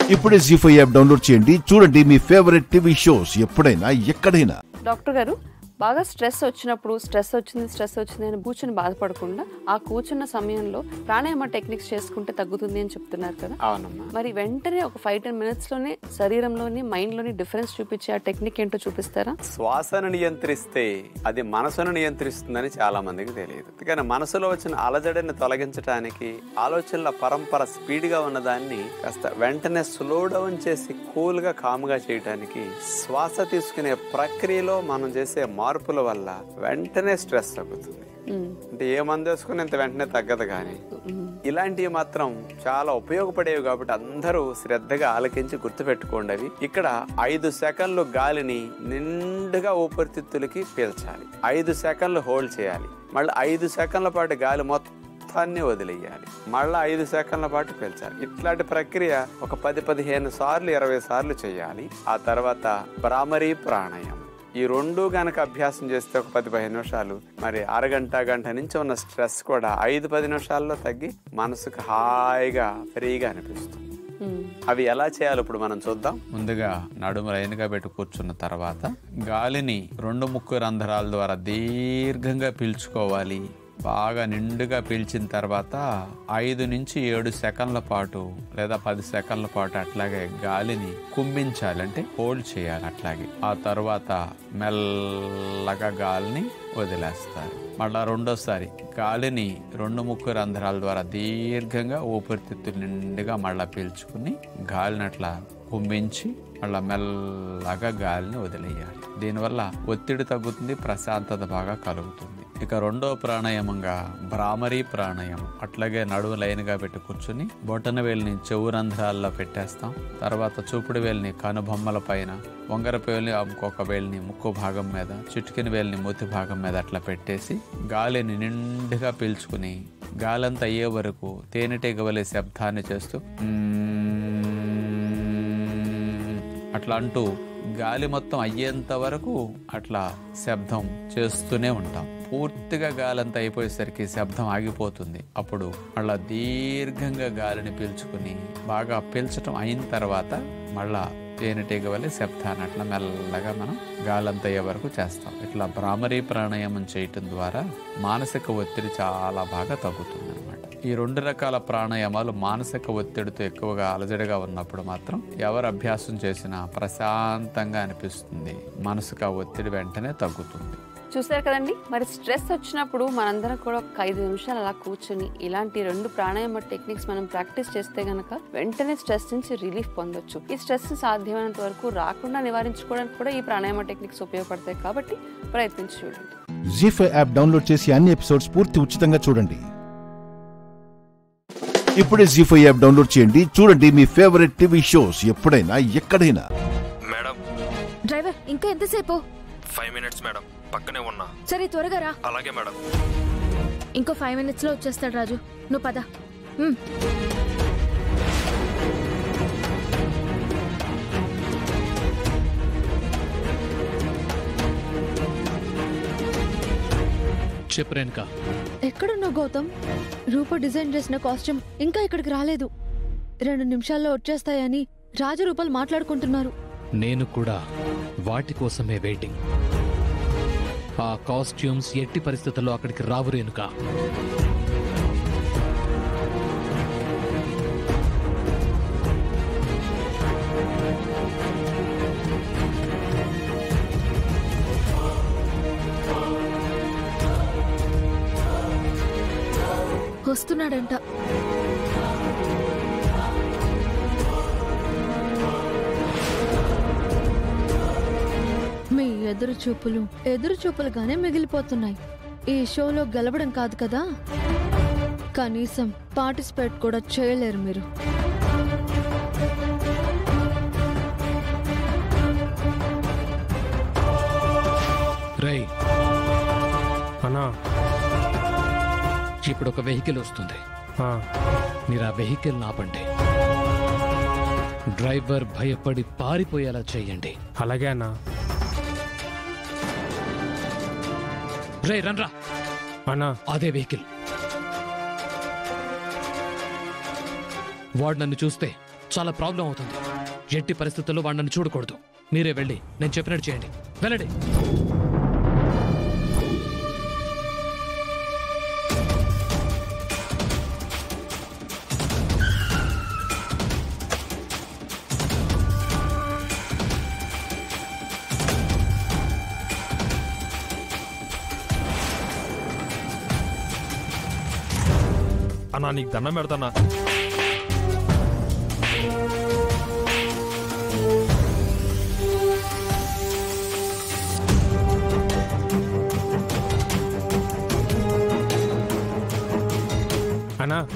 ఇప్పుడే జీ5 app download చేయండి. చూడండి మీ ఫేవరెట్ టీవీ షోస్ ఎప్పుడైనా ఎక్కడైనా. డాక్టర్ గారు, బాగా స్ట్రెస్ వచ్చింది అని కూర్చొని బాధపడకుండా ఆ కూర్చున్న సమయంలో ప్రాణాయామ టెక్నిక్స్ చేసుకుంటే తగ్గుతుంది అని చెప్తున్నారు కదా. అవునమ్మా. మరి వెంటనే ఒక 5-10 minutes లోనే శరీరంలోని మైండ్ లోని డిఫరెన్స్ చూపించే ఆ టెక్నిక్ ఏంటో చూపిస్తారా? శ్వాసను నియంత్రిస్తే అది మనసును నియంత్రిస్తుందని చాలా మందికి తెలియదు. కానీ మనసులో వచ్చిన అలజడిని తొలగించడానికి ఆలోచనల పరంపర స్పీడ్ గా ఉన్నదాన్ని కాస్త వెంటనే స్లో డౌన్ చేసి కూల్ గా కామ్గా చేయడానికి శ్వాస తీసుకునే ప్రక్రియలో మనం చేసే మార్పుల వల్ల వెంటనే స్ట్రెస్ తగ్గుతుంది. అంటే ఏ మందు వేసుకుని ఇంత వెంటనే తగ్గదు. కానీ ఇలాంటివి మాత్రం చాలా ఉపయోగపడేవి కాబట్టి అందరూ శ్రద్ధగా ఆలకించి గుర్తుపెట్టుకోండి. అవి ఇక్కడ 5 సెకండ్లు గాలిని నిండుగా ఊపిరితిత్తులకి పీల్చాలి, 5 సెకండ్లు హోల్డ్ చేయాలి, మళ్ళీ 5 సెకండ్ల పాటు గాలి మొత్తాన్ని వదిలేయాలి, మళ్ళీ 5 సెకండ్ల పాటు పీల్చాలి. ఇట్లాంటి ప్రక్రియ ఒక 10-15 సార్లు 20 సార్లు చేయాలి. ఆ తర్వాత భ్రామరీ ప్రాణాయామం ఈ 2 గనక అభ్యాసం చేస్తే ఒక 10-15 నిమిషాలు, మరి గంట నుంచి ఉన్న స్ట్రెస్ కూడా 5-10 నిమిషాల్లో తగ్గి మనసుకు హాయిగా ఫ్రీగా అనిపిస్తుంది. అవి ఎలా చేయాలో ఇప్పుడు మనం చూద్దాం. ముందుగా నడుము లైన్గా పెట్టి కూర్చున్న తర్వాత గాలిని 2 ముక్కు రంధ్రాల ద్వారా దీర్ఘంగా పీల్చుకోవాలి. బాగా నిండుగా పీల్చిన తర్వాత 5 నుంచి 7 సెకండ్ల పాటు లేదా 10 సెకండ్ల పాటు అట్లాగే గాలిని కుంభించాలి, అంటే హోల్డ్ చేయాలి. అట్లాగే ఆ తర్వాత మెల్లగా గాలిని వదిలేస్తారు. మళ్ళా రెండోసారి గాలిని 2 ముక్కు రంధ్రాల ద్వారా దీర్ఘంగా ఊపిరితిత్తులు నిండుగా మళ్ళా పీల్చుకుని గాలిని అట్లా కుంభించి మళ్ళా మెల్లగా గాలిని వదిలేయాలి. దీనివల్ల ఒత్తిడి తగ్గుతుంది, ప్రశాంతత బాగా కలుగుతుంది. ఇక 2వ ప్రాణాయామంగా భ్రామరీ ప్రాణాయామం. అట్లాగే నడుము లైన్గా పెట్టి కూర్చుని బొటన వేలిని చెవు రంధ్రాల్లో పెట్టేస్తాం. తర్వాత చూపుడు వేలిని కనుబొమ్మల పైన, వంగరపు వేలిని ఇంకొక వేలిని ముక్కు భాగం మీద, చిటికిన వేలిని మూతి భాగం మీద అట్లా పెట్టేసి గాలిని నిండుగా పీల్చుకుని గాలంతా అయ్యే వరకు తేనెటీగ వలె శబ్దాన్ని చేస్తూ అట్లా అంటూ గాలి మొత్తం అయ్యేంత వరకు అట్లా శబ్దం చేస్తూనే ఉంటాం. పూర్తిగా గాలంతా అయిపోయేసరికి శబ్దం ఆగిపోతుంది. అప్పుడు మళ్ళా దీర్ఘంగా గాలిని పీల్చుకుని బాగా పీల్చడం అయిన తర్వాత మళ్ళా తేనెటీగ వల్ల శబ్దాన్ని అట్లా మెల్లగా మనం గాలంతా అయ్యే వరకు చేస్తాం. ఇట్లా భ్రామరీ ప్రాణాయామం చేయటం ద్వారా మానసిక ఒత్తిడి చాలా బాగా తగ్గుతుంది అనమాట. ఈ 2 రకాల ప్రాణాయామాలు మానసిక ఒత్తిడితో ఎక్కువగా అలజడిగా ఉన్నప్పుడు మాత్రం ఎవరు అభ్యాసం చేసినా ప్రశాంతంగా అనిపిస్తుంది, మనసుకు ఆ ఒత్తిడి వెంటనే తగ్గుతుంది. చూసారు కదండి. మరి స్ట్రెస్ వచ్చినప్పుడు మనందరం కూడా ఒక 5 నిమిషాలు అలా కూర్చొని ఇలాంటి 2 ప్రాణాయామ టెక్నిక్స్ మనం ప్రాక్టీస్ చేస్తే గనక వెంటనే స్ట్రెస్ నుంచి రిలీఫ్ పొందొచ్చు. ఈ స్ట్రెస్ సాధ్యమైనంత వరకు రాకుండా నివారించుకోవడానికి కూడా ఈ ప్రాణాయామ టెక్నిక్స్ ఉపయోగపడతాయి కాబట్టి ప్రయత్నించి చూడండి. జీ5 యాప్ డౌన్లోడ్ చేసి అన్ని ఎపిసోడ్స్ పూర్తి ఉచితంగా చూడండి. ఇప్పుడే జీ5 యాప్ డౌన్లోడ్ చేయండి. చూడండి మీ ఫేవరెట్ టీవీ షోస్ ఎప్పుడైనా ఎక్కడైనా. మేడం, డ్రైవర్ ఇంకా ఎంతసేపు? 5 minutes మేడం, పక్కనే ఉన్నా. సరే త్వరగా రా. అలాగే మేడం. ఇంకో 5 minutes లో వచ్చేస్తాడు రాజు, నువ్వు పద. చెప్పు రేణుకా. ఎక్కడున్నావు గౌతమ్? రూప డిజైన్ చేసిన కాస్ట్యూమ్ ఇంకా ఇక్కడికి రాలేదు. 2 నిమిషాల్లో వచ్చేస్తాయని రాజరూపాలు మాట్లాడుకుంటున్నారు. నేను కూడా వాటి కోసమే వెయిటింగ్. ఆ కాస్ట్యూమ్స్ ఎట్టి పరిస్థితుల్లో అక్కడికి రావు రేణుకా. వస్తున్నాడంట. మీ ఎదురు చూపులుగానే మిగిలిపోతున్నాయి. ఈ షోలో గెలవడం కాదు కదా, కనీసం పార్టిసిపేట్ కూడా చేయలేరు మీరు. రై అన్నా, ఇప్పుడు ఒక వెహికల్ వస్తుంది. మీరు ఆ వెహికల్ ఆపండి. డ్రైవర్ భయపడి పారిపోయేలా చేయండి. అలాగే అన్నా. రే రన్రా అన్నా. అదే వెహికల్. వాడు నన్ను చూస్తే చాలా ప్రాబ్లం అవుతుంది. ఎట్టి పరిస్థితుల్లో వాడు నన్ను చూడకూడదు. మీరే వెళ్ళి నేను చెప్పినట్టు చేయండి. వెళ్ళండి. అన్నా నీకు దండం పెడతానా. అన్నా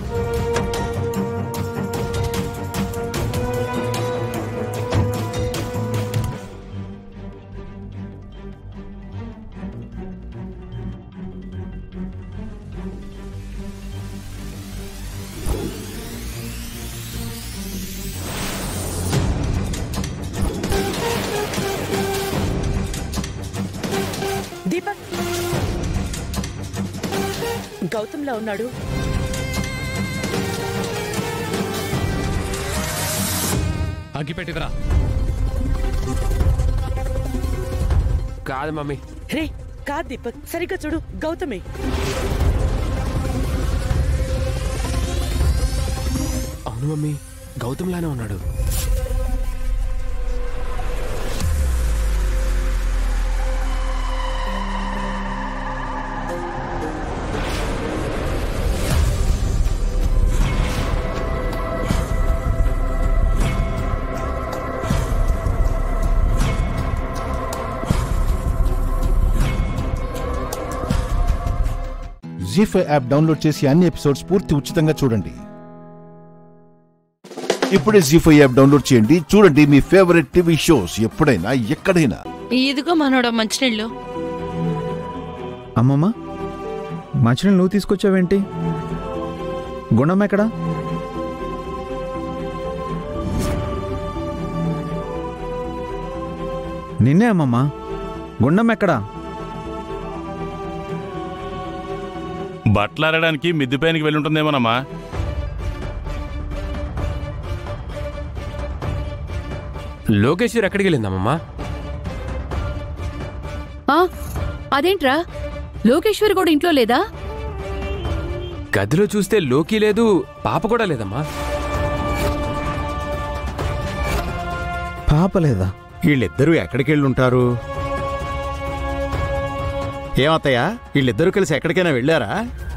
దీపక్ గౌతంలా ఉన్నాడు. అగ్గిపెట్టివరా. కాదు మమ్మీ. రే కాదు దీపక్, సరిగ్గా చూడు, గౌతమే. అవును మమ్మీ, గౌతంలానే ఉన్నాడు. జీ5 యాప్ డౌన్లోడ్ చేసి అన్ని ఎపిసోడ్స్ పూర్తి ఉచితంగా చూడండి. ఇప్పుడే జీ5 యాప్ డౌన్లోడ్ చేయండి. చూడండి మీ ఫేవరెట్ టీవీ షోస్ ఎప్పుడైనా ఎక్కడైనా. ఇదిగో మనోడ మంచినీళ్ళు. అమ్మమ్మ, మంచినీళ్ళు నువ్వు తీసుకొచ్చావేంటి? గుండమ్మ ఎక్కడా? నిన్నే అమ్మమ్మ, గుండమ్మ ఎక్కడా? బట్టలారడానికి మిద్దిపైనకి వెళ్ళి ఉంటుందేమోనమ్మా. లోకేశ్వర్ ఎక్కడికి వెళ్ళిందమ్మా? అదేంట్రా, లోకేశ్వరి కూడా ఇంట్లో లేదా? గదిలో చూస్తే లోకి లేదు, పాప కూడా లేదమ్మా. పాప లేదా? వీళ్ళిద్దరూ ఎక్కడికి వెళ్ళుంటారు? ఏమత్తయ్యా, వీళ్ళిద్దరూ కలిసి ఎక్కడికైనా వెళ్ళారా?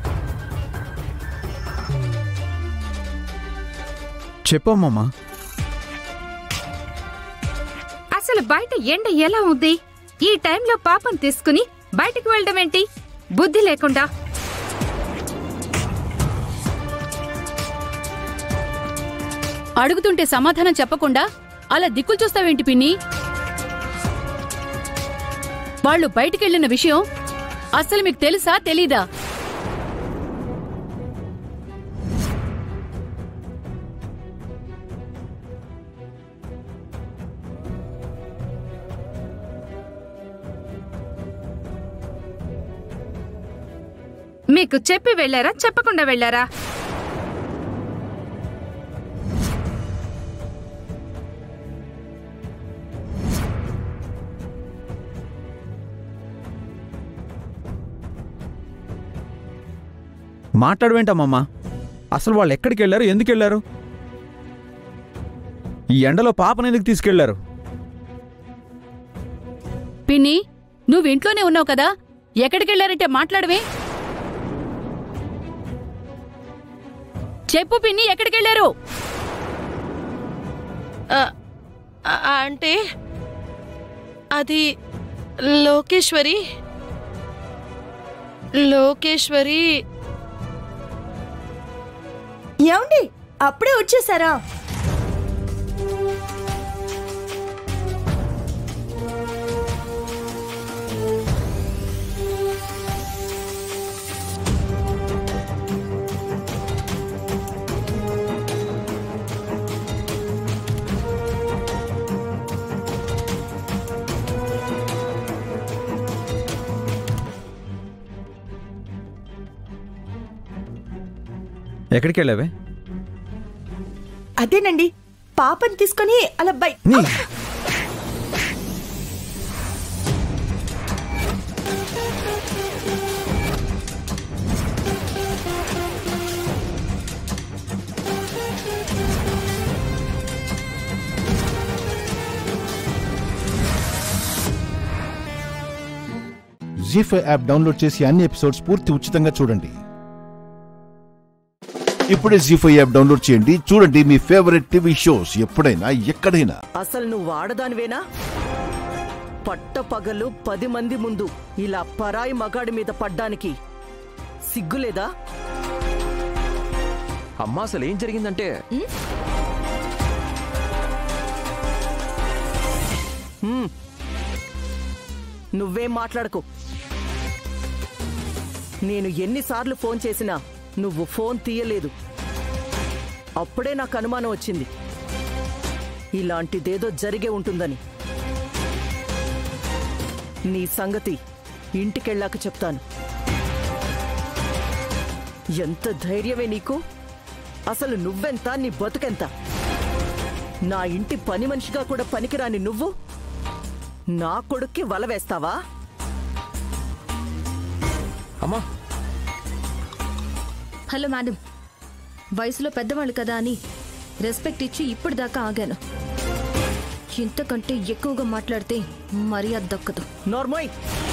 చెప్పమ్మమ్మ. అసలు బయట ఎండ ఎలా ఉంది? ఈ టైంలో పాపం తీసుకుని బయటికి వెళ్ళడం ఏంటి? బుద్ధి లేకుండా. అడుగుతుంటే సమాధానం చెప్పకుండా అలా దిక్కులు చూస్తావేంటి పిన్ని? వాళ్ళు బయటికెళ్లిన విషయం అసలు మీకు తెలుసా తెలీదా? మీకు చెప్పి వెళ్లారా, చెప్పకుండా వెళ్లారా? మాట్లాడవేంటమ్మమ్మ? అసలు వాళ్ళు ఎక్కడికి వెళ్ళారు, ఎందుకు వెళ్ళారు? ఈ ఎండలో పాపను ఎందుకు తీసుకెళ్లారు? పిన్ని, నువ్వు ఇంట్లోనే ఉన్నావు కదా, ఎక్కడికెళ్లారంటే మాట్లాడవే? చెప్పు పిన్ని, ఎక్కడికెళ్లారు? అంటే అది లోకేశ్వరి ఏమండి, అప్పుడే వచ్చేసారా? ఎక్కడికి వెళ్ళావే? అదేనండి, పాపని తీసుకొని అలా జీ5 యాప్ డౌన్లోడ్ చేసి అన్ని ఎపిసోడ్స్ పూర్తి ఉచితంగా చూడండి. ఇప్పుడే జీ5 యాప్ డౌన్లోడ్ చేయండి. చూడండి మీ ఫేవరెట్ టీవీ షోస్ ఎప్పుడైనా ఎక్కడైనా. అసలు నువ్వు ఆడదానివేనా? పట్టపగలు 10 మంది ముందు ఇలా పరాయి మగాడి మీద పడ్డానికి సిగ్గులేదా? అమ్మా అసలు ఏం జరిగిందంటే నువ్వేం మాట్లాడకు. నేను ఎన్నిసార్లు ఫోన్ చేసినా నువ్వు ఫోన్ తీయలేదు. అప్పుడే నాకు అనుమానం వచ్చింది ఇలాంటిదేదో జరిగే ఉంటుందని. నీ సంగతి ఇంటికెళ్ళాక చెప్తాను. ఎంత ధైర్యమే నీకు? అసలు నువ్వెంత, నీ బతుకెంత? నా ఇంటి పని మనిషిగా కూడా పనికిరాని నువ్వు నా కొడుక్కి వల వేస్తావా? అమ్మా హలో మేడం, వయసులో పెద్దవాళ్ళు కదా అని రెస్పెక్ట్ ఇచ్చి ఇప్పుడు దాకా ఆగాను. ఇంతకంటే ఎక్కువగా మాట్లాడితే మర్యాద దక్కదు. నార్మల్.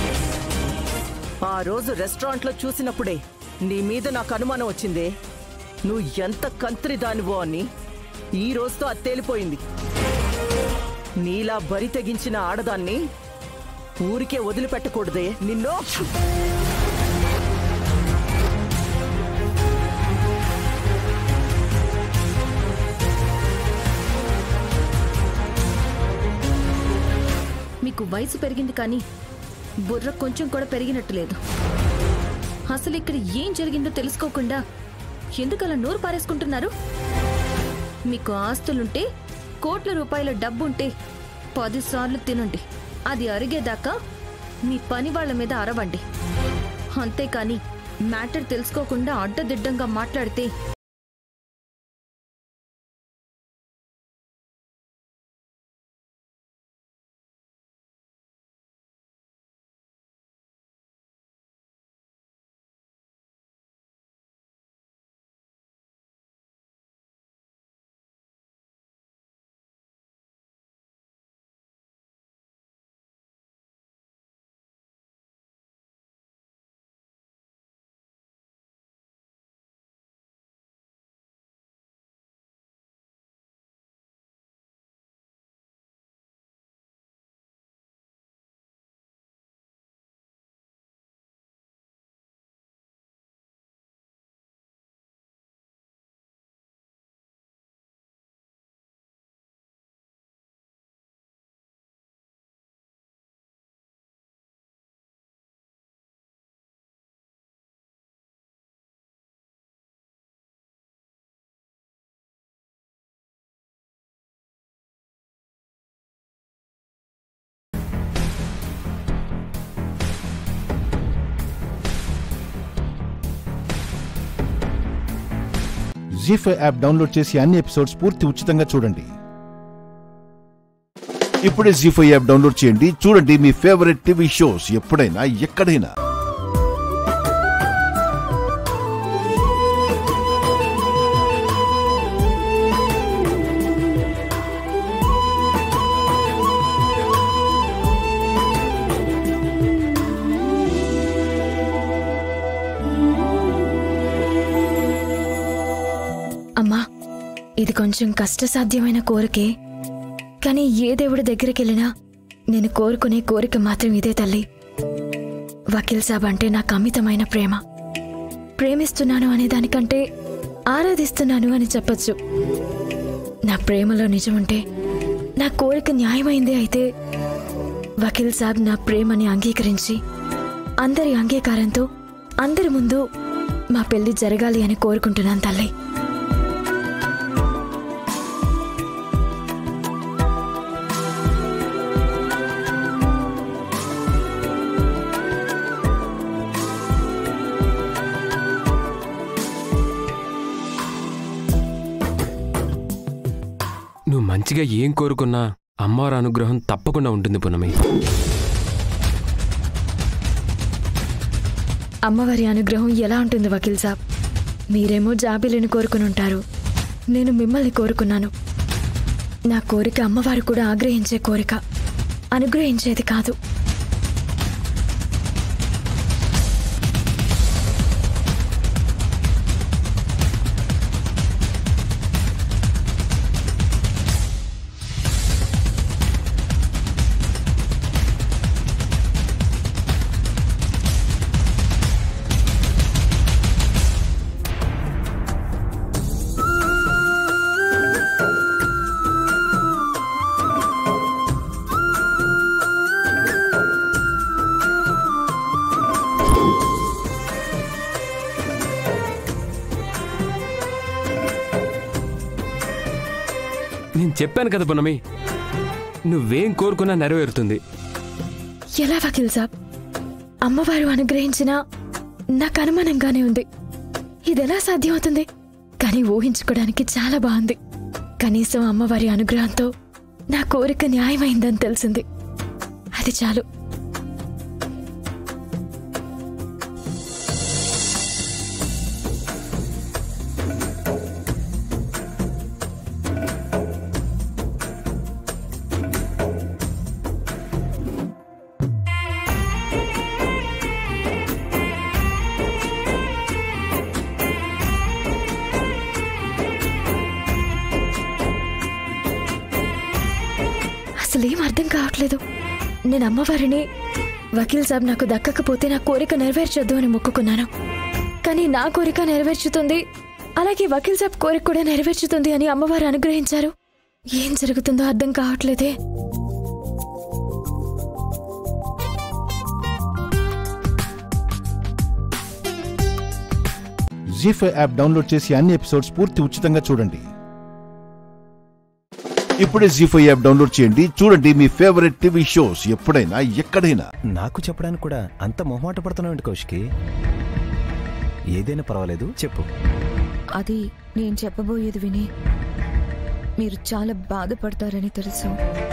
ఆ రోజు రెస్టారెంట్లో చూసినప్పుడే నీ మీద నాకు అనుమానం వచ్చిందే నువ్వు ఎంత కంత్రి దానివో అని. ఈ రోజుతో అది తేలిపోయింది. నీలా బరి తెగించిన ఆడదాన్ని ఊరికే వదిలిపెట్టకూడదే నిన్ను. మీకు వయసు పెరిగింది కానీ బుర్ర కొంచెం కూడా పెరిగినట్టు లేదు. అసలు ఇక్కడ ఏం జరిగిందో తెలుసుకోకుండా ఎందుకలా నోరు పారేసుకుంటున్నారు? మీకు ఆస్తులుంటే, కోట్ల రూపాయల డబ్బుంటే 10 సార్లు తినండి. అది అరిగేదాకా మీ పని వాళ్ళ మీద అరవండి. అంతేకాని మ్యాటర్ తెలుసుకోకుండా అడ్డదిడ్డంగా మాట్లాడితే జీ5 యాప్ డౌన్లోడ్ చేసి అన్ని ఎపిసోడ్స్ పూర్తి ఉచితంగా చూడండి. ఇప్పుడే జీ5 యాప్ డౌన్లోడ్ చేయండి. చూడండి మీ ఫేవరెట్ టీవీ షోస్ ఎప్పుడైనా ఎక్కడైనా. అమ్మా, ఇది కొంచెం కష్టసాధ్యమైన కోరికే, కానీ ఏ దేవుడి దగ్గరికి వెళ్ళినా నేను కోరుకునే కోరిక మాత్రం ఇదే తల్లి. వకీల్ సాబ్ అంటే నాకు అమితమైన ప్రేమ. ప్రేమిస్తున్నాను అనే దానికంటే ఆరాధిస్తున్నాను అని చెప్పచ్చు. నా ప్రేమలో నిజముంటే, నా కోరిక న్యాయమైందే అయితే వకీల్ సాబ్ నా ప్రేమని అంగీకరించి అందరి అంగీకారంతో అందరి ముందు మా పెళ్లి జరగాలి అని కోరుకుంటున్నాను తల్లి. నువ్వు పిచ్చిగా ఏం కోరుకున్నా అమ్మవారి అనుగ్రహం తప్పకుండా ఉంటుంది పున్నమి. అమ్మవారి అనుగ్రహం ఎలా ఉంటుంది వకీల్ సాబ్? మీరేమో జాబిలిని కోరుకుని ఉంటారు, నేను మిమ్మల్ని కోరుకున్నాను. నా కోరిక అమ్మవారు కూడా ఆగ్రహించే కోరిక, అనుగ్రహించేది కాదు. నేను చెప్పాను కదా పున్నమి, నువ్వేం కోరుకున్నా నెరవేరుతుంది. ఎలా వకీల్ సాబ్? అమ్మవారు అనుగ్రహించినా నాకు అనుమానంగానే ఉంది. ఇదెలా సాధ్యమవుతుంది? కానీ ఊహించుకోవడానికి చాలా బాగుంది. కనీసం అమ్మవారి అనుగ్రహంతో నా కోరిక న్యాయమైందని తెలిసింది. అది చాలు. అసలేం అర్థం కావట్లేదు. నేను అమ్మవారిని వకీల్ సాబ్ నాకు దక్కకపోతే నా కోరిక నెరవేర్చొద్దు అని మొక్కుకున్నాను. కానీ నా కోరిక నెరవేర్చుతుంది, అలాగే వకీల్ సాబ్ కోరిక కూడా నెరవేర్చుతుంది అని అమ్మవారు అనుగ్రహించారు. ఏం జరుగుతుందో అర్థం కావట్లేదే. జీ5 యాప్ డౌన్లోడ్ చేసి అన్ని ఎపిసోడ్స్ పూర్తి ఉచితంగా చూడండి. ఇప్పుడే జీ5 యాప్ డౌన్లోడ్ చేయండి, చూడండి మీ ఫేవరెట్ టీవీ షోస్ ఎప్పుడైనా ఎక్కడైనా. నాకు చెప్పడానికి కూడా అంత మొహమాట పడుతున్నావు కౌశికి? ఏదైనా పర్వాలేదు, చెప్పు. అది నేను చెప్పబోయేది విని మీరు చాలా బాధపడతారని తెలుసు.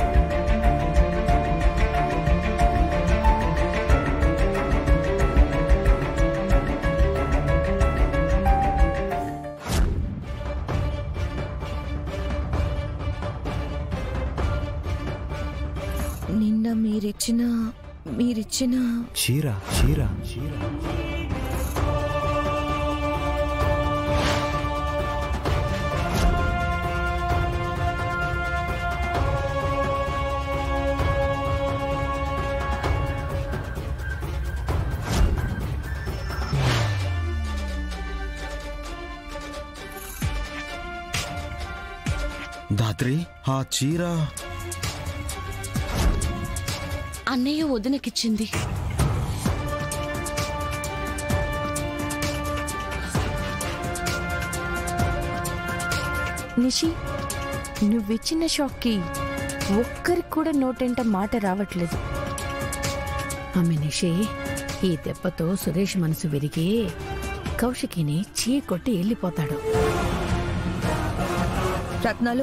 నిన్న మీరిచ్చిన చీర దాత్రి, ఆ చీర అన్నయ్య వదినకిచ్చింది. నిషి, నువ్విచ్చిన షాక్కి ఒక్కరికి కూడా నోటంట మాట రావట్లేదు. ఆమె నిషి, ఈ దెబ్బతో సురేష్ మనసు విరిగి కౌశికిని చీకొట్టి వెళ్ళిపోతాడు. రత్నాలు,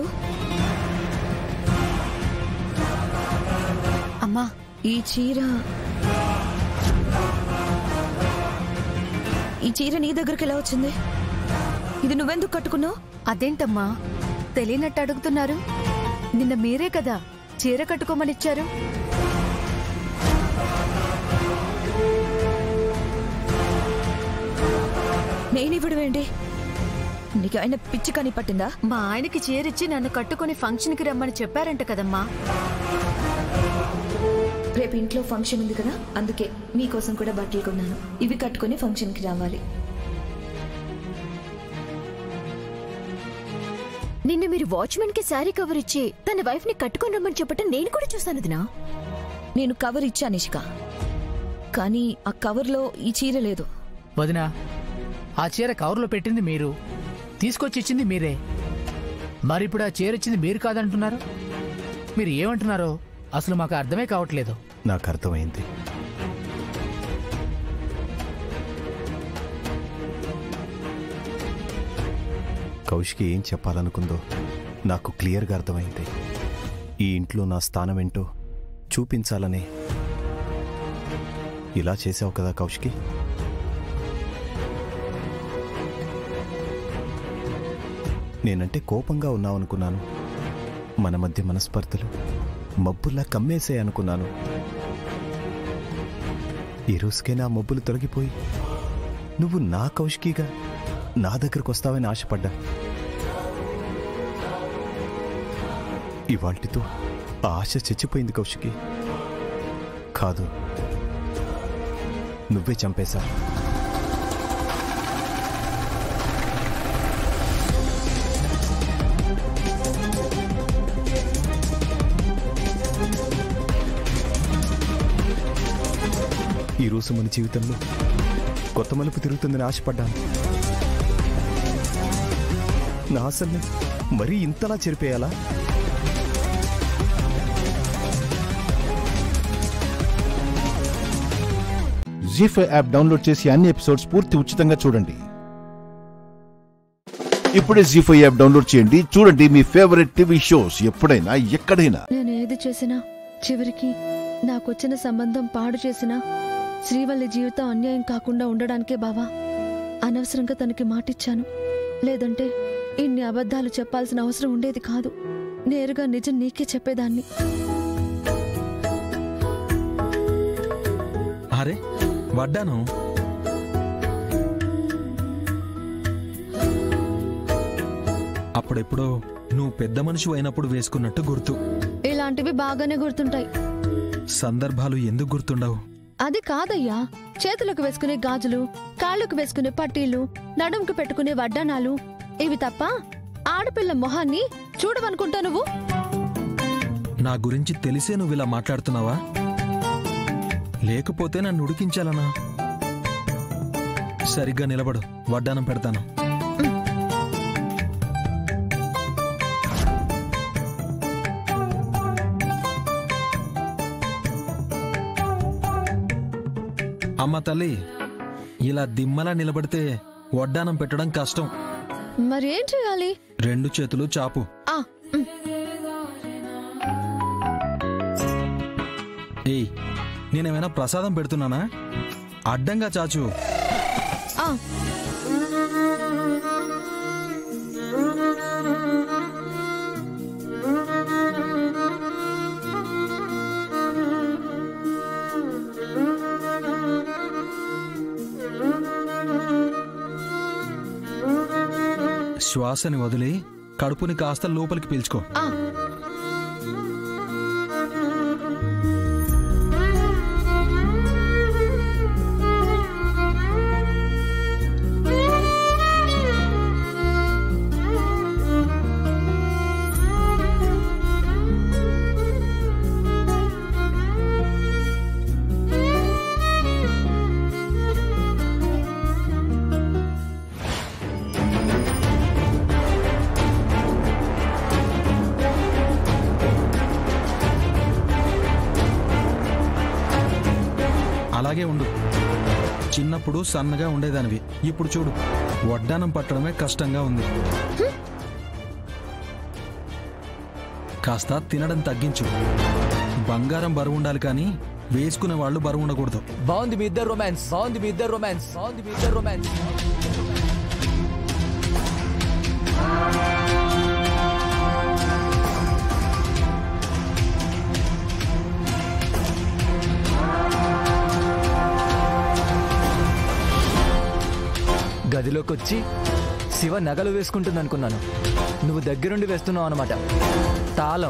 అమ్మా, ఈ చీర నీ దగ్గరికి ఎలా వచ్చింది? ఇది నువ్వెందుకు కట్టుకున్నావు? అదేంటమ్మా తెలియనట్టు అడుగుతున్నారు? నిన్న మీరే కదా చీర కట్టుకోమనిచ్చారు. నేనివ్వడమేంటి? నీకు ఆయన పిచ్చి కాని పట్టిందా? మా ఆయనకి చీరిచ్చి నన్ను కట్టుకుని ఫంక్షన్కి రమ్మని చెప్పారంట కదమ్మా. రేపు ఇంట్లో ఫంక్షన్ ఉంది కదా, అందుకే మీకోసం కూడా బట్టలు కొన్నాను. ఇవి కట్టుకుని ఫంక్షన్కి రావాలి. నిన్న మీరు వాచ్మెన్ కి శారీ కవర్ ఇచ్చి తన వైఫ్ ని కట్టుకొని రమ్మని చెప్పటం నేను కూడా చూస్తాను దినా. నేను కవర్ ఇచ్చా నిష్క, కానీ ఆ కవర్ లో ఈ చీర లేదు. వదినా, ఆ చీర కవర్లో పెట్టింది మీరు, తీసుకొచ్చి ఇచ్చింది మీరే. మరిప్పుడు ఆ చీర ఇచ్చింది మీరు కాదంటున్నారు. మీరు ఏమంటున్నారో అసలు మాకు అర్థమే కావట్లేదు. నాకు అర్థమైంది. కౌశికి ఏం చెప్పాలనుకుందో నాకు క్లియర్గా అర్థమైంది. ఈ ఇంట్లో నా స్థానం ఏంటో చూపించాలనే ఇలా చేసావు కదా కౌశికి. నేనంటే కోపంగా ఉన్నావనుకున్నాను. మన మధ్య మనస్పర్ధలు మబ్బుల్లా కమ్మేసే అనుకున్నాను. ఈ రోజుకే నా మబ్బులు తొలగిపోయి నువ్వు నా కౌశికిగా నా దగ్గరకు వస్తావని ఆశపడ్డా. ఇవాల్టితో ఆ ఆశ చచ్చిపోయింది కౌశికి. కాదు, నువ్వే చంపేశా. ఈరోజు మన జీవితంలో కొత్త మలుపు తిరుగుతుందని ఆశపడ్డాను. నా ఆశల్ని మరీ ఇంతలా చెరిపేయాలా? జీ5 యాప్ డౌన్లోడ్ చేసి అన్ని ఎపిసోడ్స్ పూర్తి ఉచితంగా చూడండి. ఇప్పుడే జీ5 యాప్ డౌన్లోడ్ చేయండి. చూడండి మీ ఫేవరెట్ టీవీ షోస్ ఎప్పుడైనా ఎక్కడైనా. నేను ఏది చేసినా చివరికి నాకొచ్చిన సంబంధం పాడు చేసినా శ్రీవల్లి జీవితం అన్యాయం కాకుండా ఉండడానికే బావా అనవసరంగా తనకి మాటిచ్చాను. లేదంటే ఇన్ని అబద్ధాలు చెప్పాల్సిన అవసరం ఉండేది కాదు. నేరుగా నిజం నీకే చెప్పేదాన్ని. అరే వడ్డాను. అప్పుడెప్పుడో నువ్వు పెద్ద మనిషి అయినప్పుడు వేసుకున్నట్టు గుర్తు. ఇలాంటివి బాగానే గుర్తుంటాయి. సందర్భాలు ఎందుకు గుర్తుండవు? అది కాదయ్యా, చేతులకు వేసుకునే గాజులు, కాళ్లకు వేసుకునే పట్టీలు, నడుముకు పెట్టుకునే వడ్డానాలు, ఇవి తప్ప ఆడపిల్ల మొహాన్ని చూడవనుకుంటా నువ్వు. నా గురించి తెలిసే నువ్వు ఇలా మాట్లాడుతున్నావా? లేకపోతే నన్ను ఉడికించాలనా? సరిగ్గా నిలబడు, వడ్డానం పెడతాను. అమ్మ తల్లి, ఇలా దిమ్మలా నిలబడితే వడ్డానం పెట్టడం కష్టం. మరేం చేయాలి? 2 చేతులు చాపు. ఏయ్, నేనేమైనా ప్రసాదం పెడుతున్నానా? అడ్డంగా చాచు. శ్వాసని వదిలి కడుపుని కాస్త లోపలికి పీల్చుకో. అలాగే ఉండు. చిన్నప్పుడు సన్నగా ఉండేదానివి, ఇప్పుడు చూడు వడ్డానం పట్టడమే కష్టంగా ఉంది. కాస్త తినడం తగ్గించు. బంగారం బరువు ఉండాలి కానీ వేసుకునే వాళ్ళు బరువు ఉండకూడదు. బాగుంది మీ ఇద్దరు రొమాన్స్, బాగుంది మీ ఇద్దరు రొమాన్స్, బాగుంది మీ ఇద్దరు రొమాన్స్. గదిలోకి వచ్చి శివ నగలు వేసుకుంటుంది అనుకున్నాను. నువ్వు దగ్గరుండి వేస్తున్నావు అన్నమాట. తాళం.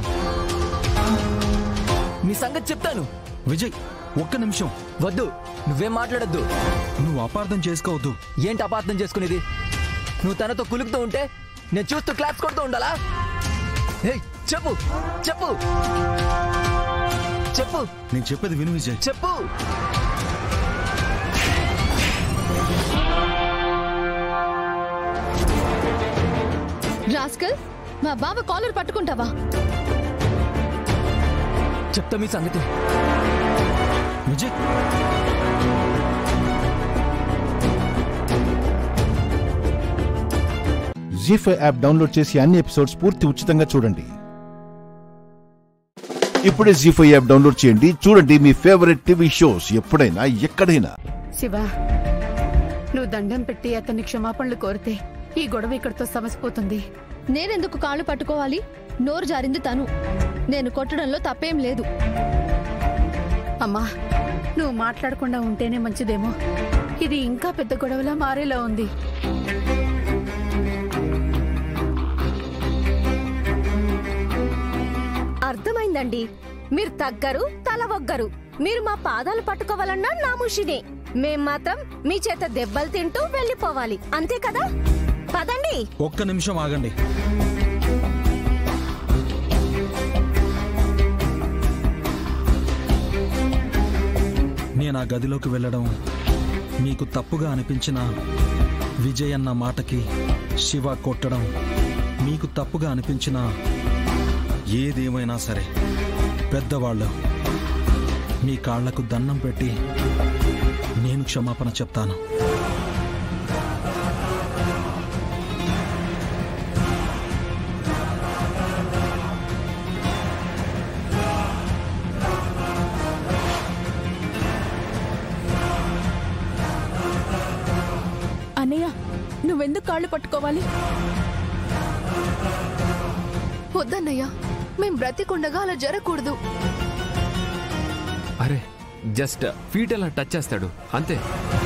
నీ సంగతి చెప్తాను. విజయ్, ఒక్క నిమిషం. వద్దు, నువ్వేం మాట్లాడద్దు. నువ్వు అపార్థం చేసుకోవద్దు. ఏంటి అపార్థం చేసుకునేది? నువ్వు తనతో కులుకుతూ ఉంటే నేను చూస్తూ క్లాప్స్ కొడుతూ ఉండాలా? చెప్పు చెప్పు చెప్పు. నేను చెప్పేది విను విజయ్. చెప్పు. రాస్కల్, మా బావ కాలర్ పట్టుకుంటావా? చెప్తా మీ సంగతి. విజయ్, జీ5 యాప్ డౌన్లోడ్ చేసి అన్ని ఎపిసోడ్స్ పూర్తి ఉచితంగా చూడండి. ఇప్పుడే జీ5 యాప్ డౌన్లోడ్ చేయండి. చూడండి మీ ఫేవరెట్ టీవీ షోస్ ఎప్పుడైనా ఎక్కడైనా. శివ, నువ్వు దండం పెట్టి అతన్ని క్షమాపణలు కోరితే ఈ గొడవ ఇక్కడితో సమసిపోతుంది. నేనెందుకు కాళ్ళు పట్టుకోవాలి? నోరు జారింది తను. నేను కొట్టడంలో తప్పేం లేదు. అమ్మా, నువ్వు మాట్లాడకుండా ఉంటేనే మంచిదేమో. ఇది ఇంకా పెద్ద గొడవలా మారేలా ఉంది. అర్థమైందండి. మీరు తగ్గరు, తల ఒగ్గరు. మీరు మా పాదాలు పట్టుకోవాలన్నా నా ముషినే. మేం మాత్రం మీ చేత దెబ్బలు తింటూ వెళ్ళిపోవాలి, అంతే కదా? పదండి. ఒక్క నిమిషం ఆగండి. నేను ఆ గదిలోకి వెళ్ళడం మీకు తప్పుగా అనిపించిన విజయ్ అన్న మాటకి శివ కొట్టడం మీకు తప్పుగా అనిపించిన ఏదేమైనా సరే పెద్దవాళ్ళు మీ కాళ్లకు దండం పెట్టి నేను క్షమాపణ చెప్తాను. అన్నయ్య, నువ్వెందుకు కాళ్ళు పట్టుకోవాలి? వద్దన్నయ్య, మేం బ్రతికుండగా అలా జరగకూడదు. అరే, జస్ట్ ఫీట్ అలా టచ్ చేస్తాడు అంతే.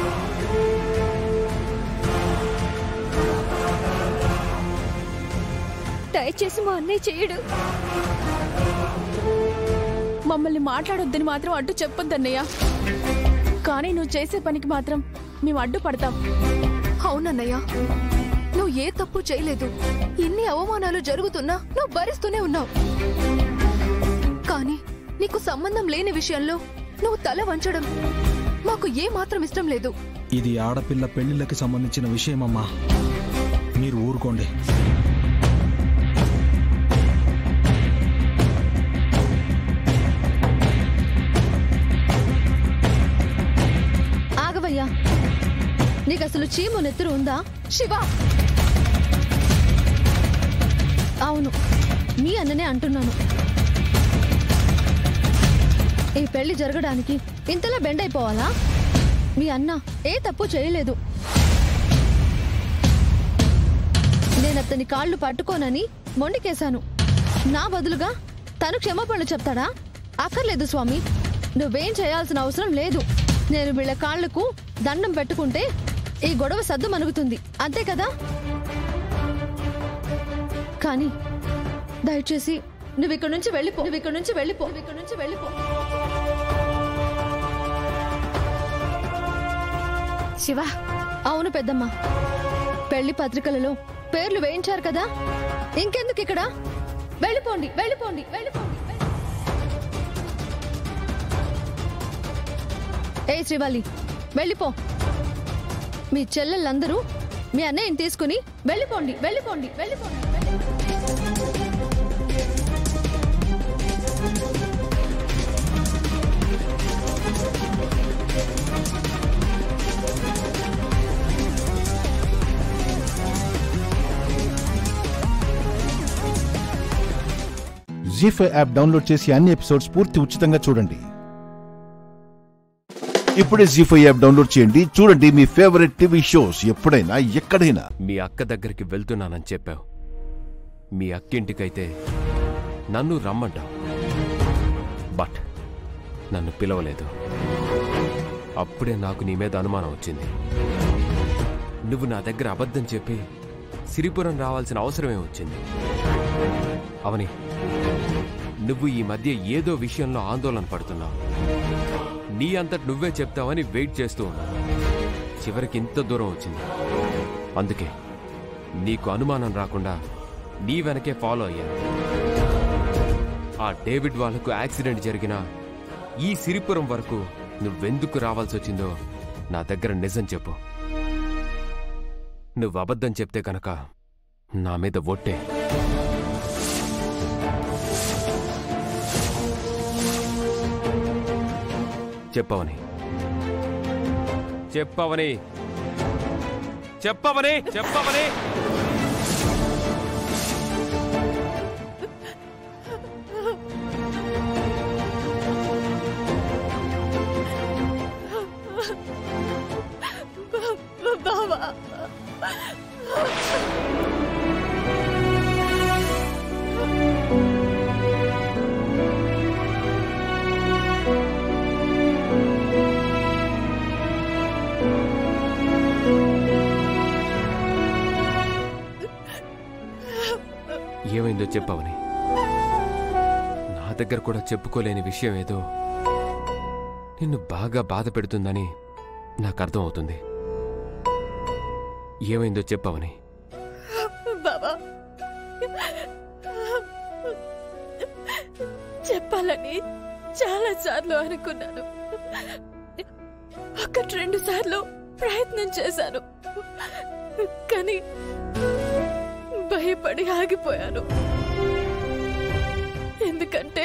దయచేసి మా అన్నయ్య చేయడు. మమ్మల్ని మాట్లాడొద్దని మాత్రం అడ్డు చెప్పొద్దన్నయ్య. కానీ నువ్వు చేసే పనికి మాత్రం మేము అడ్డుపడతాం. అవునన్నయ్య, నువ్వు ఏ తప్పు చేయలేదు. ఇన్ని అవమానాలు జరుగుతున్నా నువ్వు భరిస్తూనే ఉన్నావు. కానీ నీకు సంబంధం లేని విషయంలో నువ్వు తల వంచడం మాకు ఏ మాత్రం ఇష్టం లేదు. ఇది ఆడపిల్ల పెళ్లిళ్ళకి సంబంధించిన విషయమమ్మా, మీరు ఊరుకోండి. ఆగవయ్యా, నీకు అసలు చీము నెత్తురు ఉందా? శివ, అవును, మీ అన్ననే అంటున్నాను. ఈ పెళ్లి జరగడానికి ఇంతలా బెండ్ అయిపోవాలా? మీ అన్న ఏ తప్పు చేయలేదు. నేను అతని కాళ్ళు పట్టుకోనని మొండికేశాను. నా బదులుగా తను క్షమాపణలు చెప్తాడా? అక్కర్లేదు స్వామి, నువ్వేం చేయాల్సిన అవసరం లేదు. నేను వీళ్ళ కాళ్లకు దండం పెట్టుకుంటే ఈ గొడవ సద్దు మనుగుతుంది, అంతే కదా? కానీ దయచేసి నువ్వు ఇక్కడ నుంచి వెళ్ళిపో. శివ, అవును పెద్దమ్మ, పెళ్లి పత్రికలలో పేర్లు వేయించారు కదా, ఇంకెందుకు ఇక్కడ? వెళ్ళిపోండి. ఏ శ్రీవాలి, వెళ్ళిపో. మీ చెల్లెళ్ళందరూ మీ అన్నయ్యని తీసుకుని వెళ్ళిపోండి. జీ5 యాప్ డౌన్లోడ్ చేసి అన్ని ఎపిసోడ్స్ పూర్తి ఉచితంగా చూడండి. ఇప్పుడే జీ5 యాప్ డౌన్లోడ్ చేయండి. చూడండి మీ ఫేవరెట్ టీవీ షోస్ ఎప్పుడైనా ఎక్కడైనా. మీ అక్క దగ్గరికి వెళ్తున్నానని చెప్పావు. మీ అక్కింటికైతే నన్ను రమ్మంటావు, బట్ నన్ను పిలవలేదు. అప్పుడే నాకు నీ మీద అనుమానం వచ్చింది. నువ్వు నా దగ్గర అబద్ధం చెప్పి సిరిపురం రావాల్సిన అవసరమే వచ్చింది. అవని, నువ్వు ఈ మధ్య ఏదో విషయంలో ఆందోళన పడుతున్నావు. నీ అంతటి నువ్వే చెప్తావని వెయిట్ చేస్తూ ఉన్నావు. చివరికి ఇంత దూరం వచ్చింది. అందుకే నీకు అనుమానం రాకుండా నీ వెనకే ఫాలో అయ్యాను. ఆ డేవిడ్ వాళ్లకు యాక్సిడెంట్ జరిగిన ఈ సిరిపురం వరకు నువ్వెందుకు రావాల్సి వచ్చిందో నా దగ్గర నిజం చెప్పు. నువ్వు అబద్ధం చెప్తే కనుక నా మీద ఒట్టే. చెప్పవని చెప్పవని చెప్పవని చెప్పవని చెప్పవని. నా దగ్గర కూడా చెప్పుకోలేని విషయం ఏదో నిన్ను బాగా బాధ పెడుతుందని నాకు అర్థం అవుతుంది. ఏమైందో చెప్పవని. బాబా, చెప్పాలని చాలా సార్లు అనుకున్నాను. 1-2 సార్లు ప్రయత్నం చేశాను, కానీ భయపడి ఆగిపోయాను. ఎందుకంటే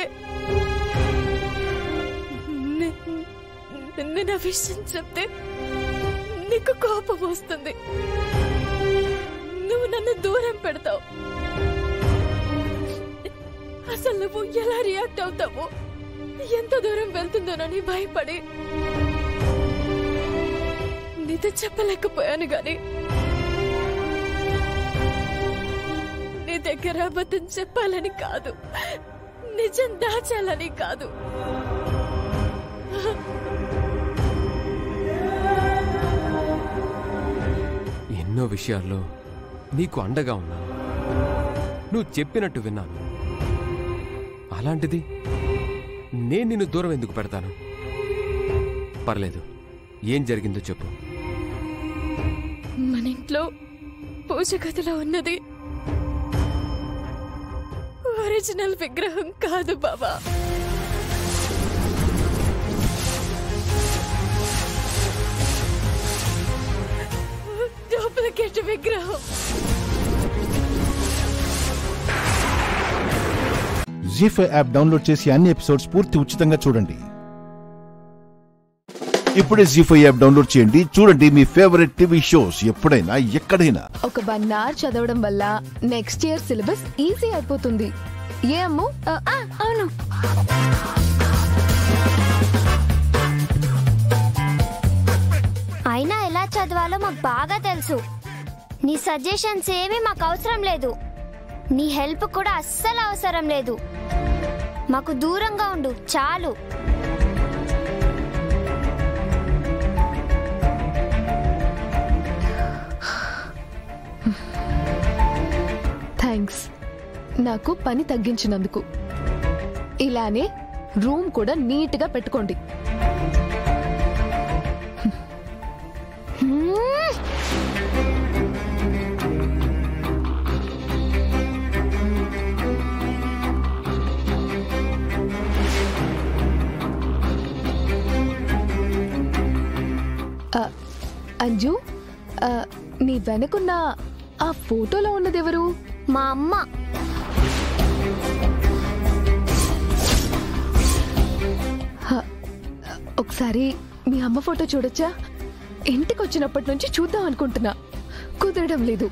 నేను ఆ విషయం చెప్తే నీకు కోపం వస్తుంది, నువ్వు నన్ను దూరం పెడతావు, అసలు నువ్వు ఎలా రియాక్ట్ అవుతావు, ఎంత దూరం వెళ్తుందోనని భయపడి నీతో చెప్పలేకపోయాను. గాని నీ దగ్గర అబద్ధం చెప్పాలని కాదు, నిజం దాచాలని కాదు. ఎన్నో విషయాల్లో నీకు అండగా ఉన్నాను, నువ్వు చెప్పినట్టు విన్నాను. అలాంటిది నేను నిన్ను దూరం ఎందుకు పెడతాను? పర్లేదు, ఏం జరిగిందో చెప్పు. మన ఇంట్లో పూజ గదిలో ఉన్నది ఒరిజినల్ విగ్రహం కాదు బాబా. డూప్లికేట్ విగ్రహం. జీ5 యాప్ డౌన్లోడ్ చేసి అన్ని ఎపిసోడ్స్ పూర్తి ఉచితంగా చూడండి. ఇప్పుడే జీ5 యాప్ డౌన్లోడ్ చేయండి, చూడండి మీ ఫేవరెట్ టీవీ షోస్ ఎప్పుడైనా ఎక్కడైనా. ఒక 1 అవర్ చదవడం వల్ల నెక్స్ట్ ఇయర్ సిలబస్ ఈజీ అయిపోతుంది. ఏ అమ్ము? అవును. అయినా ఎలా చదవాలో మాకు బాగా తెలుసు. నీ సజెషన్స్ ఏమీ మాకు అవసరం లేదు, నీ హెల్ప్ కూడా అస్సలు అవసరం లేదు. మాకు దూరంగా ఉండు చాలు. థ్యాంక్స్, నాకు పని తగ్గించినందుకు. ఇలానే రూమ్ కూడా నీట్ గా పెట్టుకోండి. అంజు, నీ వెనకున్న ఆ ఫోటోలో ఉన్నదెవరు? మా అమ్మ. ఒకసారి మీ అమ్మ ఫోటో చూడొచ్చా? ఇంటికి వచ్చినప్పటి నుంచి చూద్దాం అనుకుంటున్నా, కుదరడం లేదు.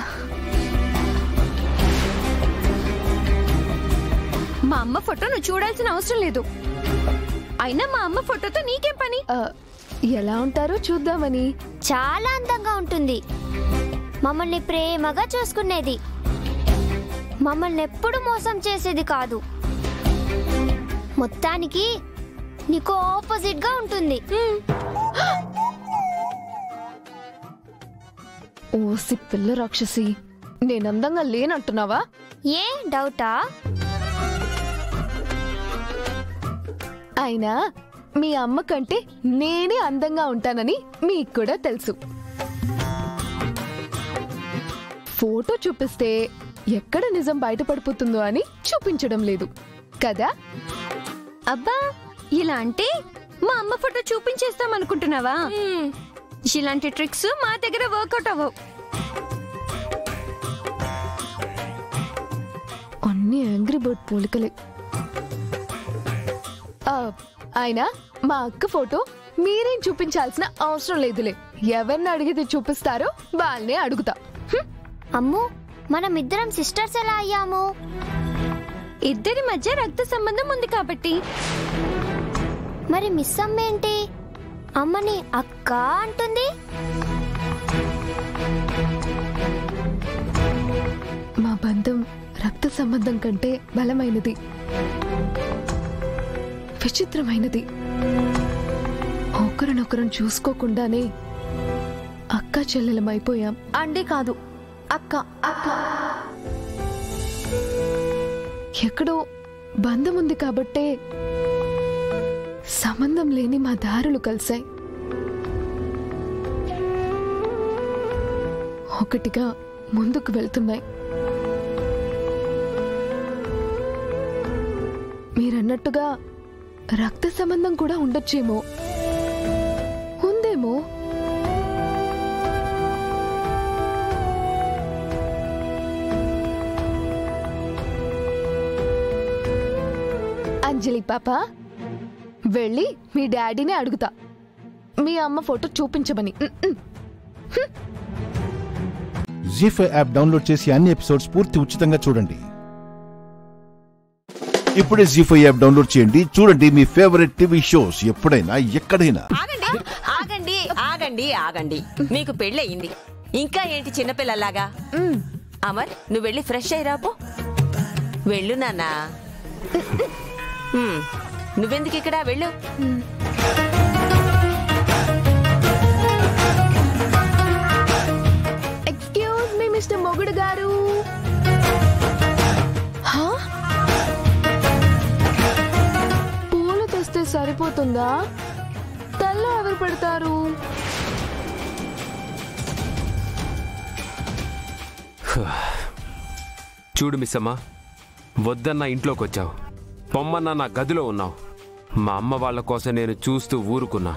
మా అమ్మ ఫోటో నువ్వు చూడాల్సిన అవసరం లేదు. అయినా మా అమ్మ ఫోటోతో నీకేం పని? ఎలా ఉంటారో చూద్దామని. చాలా అందంగా ఉంటుంది, మమ్మల్ని ప్రేమగా చూసుకునేది, మమ్మల్ని ఎప్పుడు మోసం చేసేది కాదు. మొత్తానికి నీకు ఆపోజిట్ గా ఉంటుంది. ఓసి పిల్ల రాక్షసి, నేనందంగా లేనంటున్నావా? ఏ డౌటా? అయినా మీ అమ్మ కంటే నేనే అందంగా ఉంటానని మీకు కూడా తెలుసు. ఫోటో చూపిస్తే ఎక్కడ నిజం బయటపడిపోతుందో అని చూపించడం లేదు కదా? అబ్బా, ఇలా అంటే మా అమ్మ ఫోటో చూపించేస్తాం అనుకుంటున్నావా? ఇలాంటి ట్రిక్స్ మా దగ్గర వర్కౌట్ అవ్వవు. అన్ని యాంగ్రీ బర్డ్ పోలికలే. అయినా మా అక్క ఫోటో మీరేం చూపించాల్సిన అవసరం లేదులే. ఎవరిని అడిగితే చూపిస్తారో వాళ్ళనే అడుగుతా. అమ్ము, మనం ఇద్దరం సిస్టర్స్ ఎలా అయ్యాము? ఇద్దరి మధ్య రక్త సంబంధం ఉంది కాబట్టి. మరి మిస్ అమ్మ ఏంటి అమ్మని అక్క అంటుంది? మా బంధం రక్త సంబంధం కంటే బలమైనది, విచిత్రమైనది. ఒకరినొకరం చూసుకోకుండానే అక్క చెల్లెలమైపోయాం. అంటే కాదు, అక్క అక్క. ఎక్కడో బంధం ఉంది కాబట్టే సంబంధం లేని మా దారులు కలిశాయి. ఒకటిగా ముందుకు వెళ్తున్నాయి. మీరన్నట్టుగా రక్త సంబంధం కూడా ఉండొచ్చేమో, ఉందేమో. అంజలి పాప, వెళ్ళి మీ డాడీని అడుగుతా మీ అమ్మ ఫోటో చూపించమని. జీ5 యాప్ డౌన్లోడ్ చేసి అన్ని ఎపిసోడ్స్ పూర్తి ఉచితంగా చూడండి. ఇప్పుడే జీ5 యాప్ డౌన్లోడ్ చేయండి. చూడండి మీ ఫేవరెట్ టీవీ షోస్ ఎప్పుడైనా ఎక్కడైనా. ఆగండి ఆగండి ఆగండి, మీకు పెళ్ళయింది, ఇంకా ఏంటి చిన్నపిల్లలాగా? అమర్, నువ్వు వెళ్ళి ఫ్రెష్ అయ్యి రాపో. వెళ్ళు నాన్నా. నువ్వెందుకు ఇక్కడ? వెళ్ళు. ఎక్స్క్యూజ్ మీ మిస్టర్ మొగుడు గారు. పూలు తెస్తే సరిపోతుందా? తల్లో ఎవరు పెడతారు? చూడు మిస్సమ్మా, వద్దన్న ఇంట్లోకి వచ్చావు, పొమ్మన్న నా గదిలో ఉన్నావు. మా అమ్మ వాళ్ళ కోసం నేను చూస్తూ ఊరుకున్నా.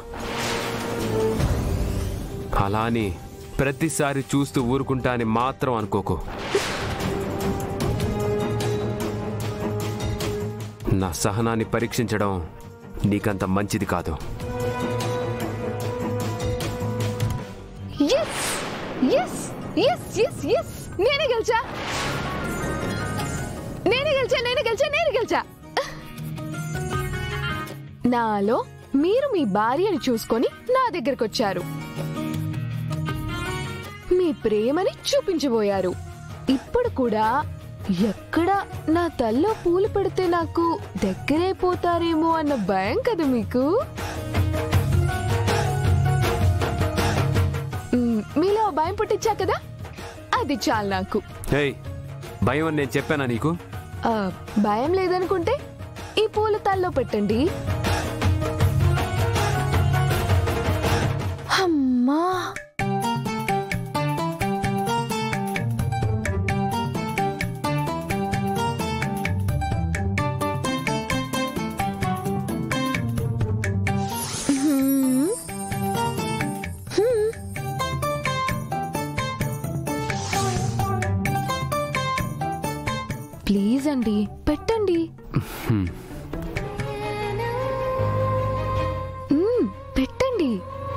అలా అని ప్రతిసారి చూస్తూ ఊరుకుంటా అని మాత్రం అనుకోకు. నా సహనాన్ని పరీక్షించడం నీకంత మంచిది కాదు. నేనే గెలిచా. నాలో మీరు మీ భార్యని చూసుకొని నా దగ్గరకు వచ్చారు, మీ ప్రేమని చూపించబోయారు. ఇప్పుడు కూడా ఎక్కడ నా తల్లో పూలు పెడితే నాకు దగ్గరైపోతారేమో అన్న భయం కదా మీకు? మీలో భయం పుట్టించా కదా, అది చాలు నాకు. భయం అని నేను చెప్పానా నీకు? భయం లేదనుకుంటే ఈ పూలు తల్లో పెట్టండి. అమ్మా, ప్లీజ్ అండి, పెట్టండి. పెట్టండి.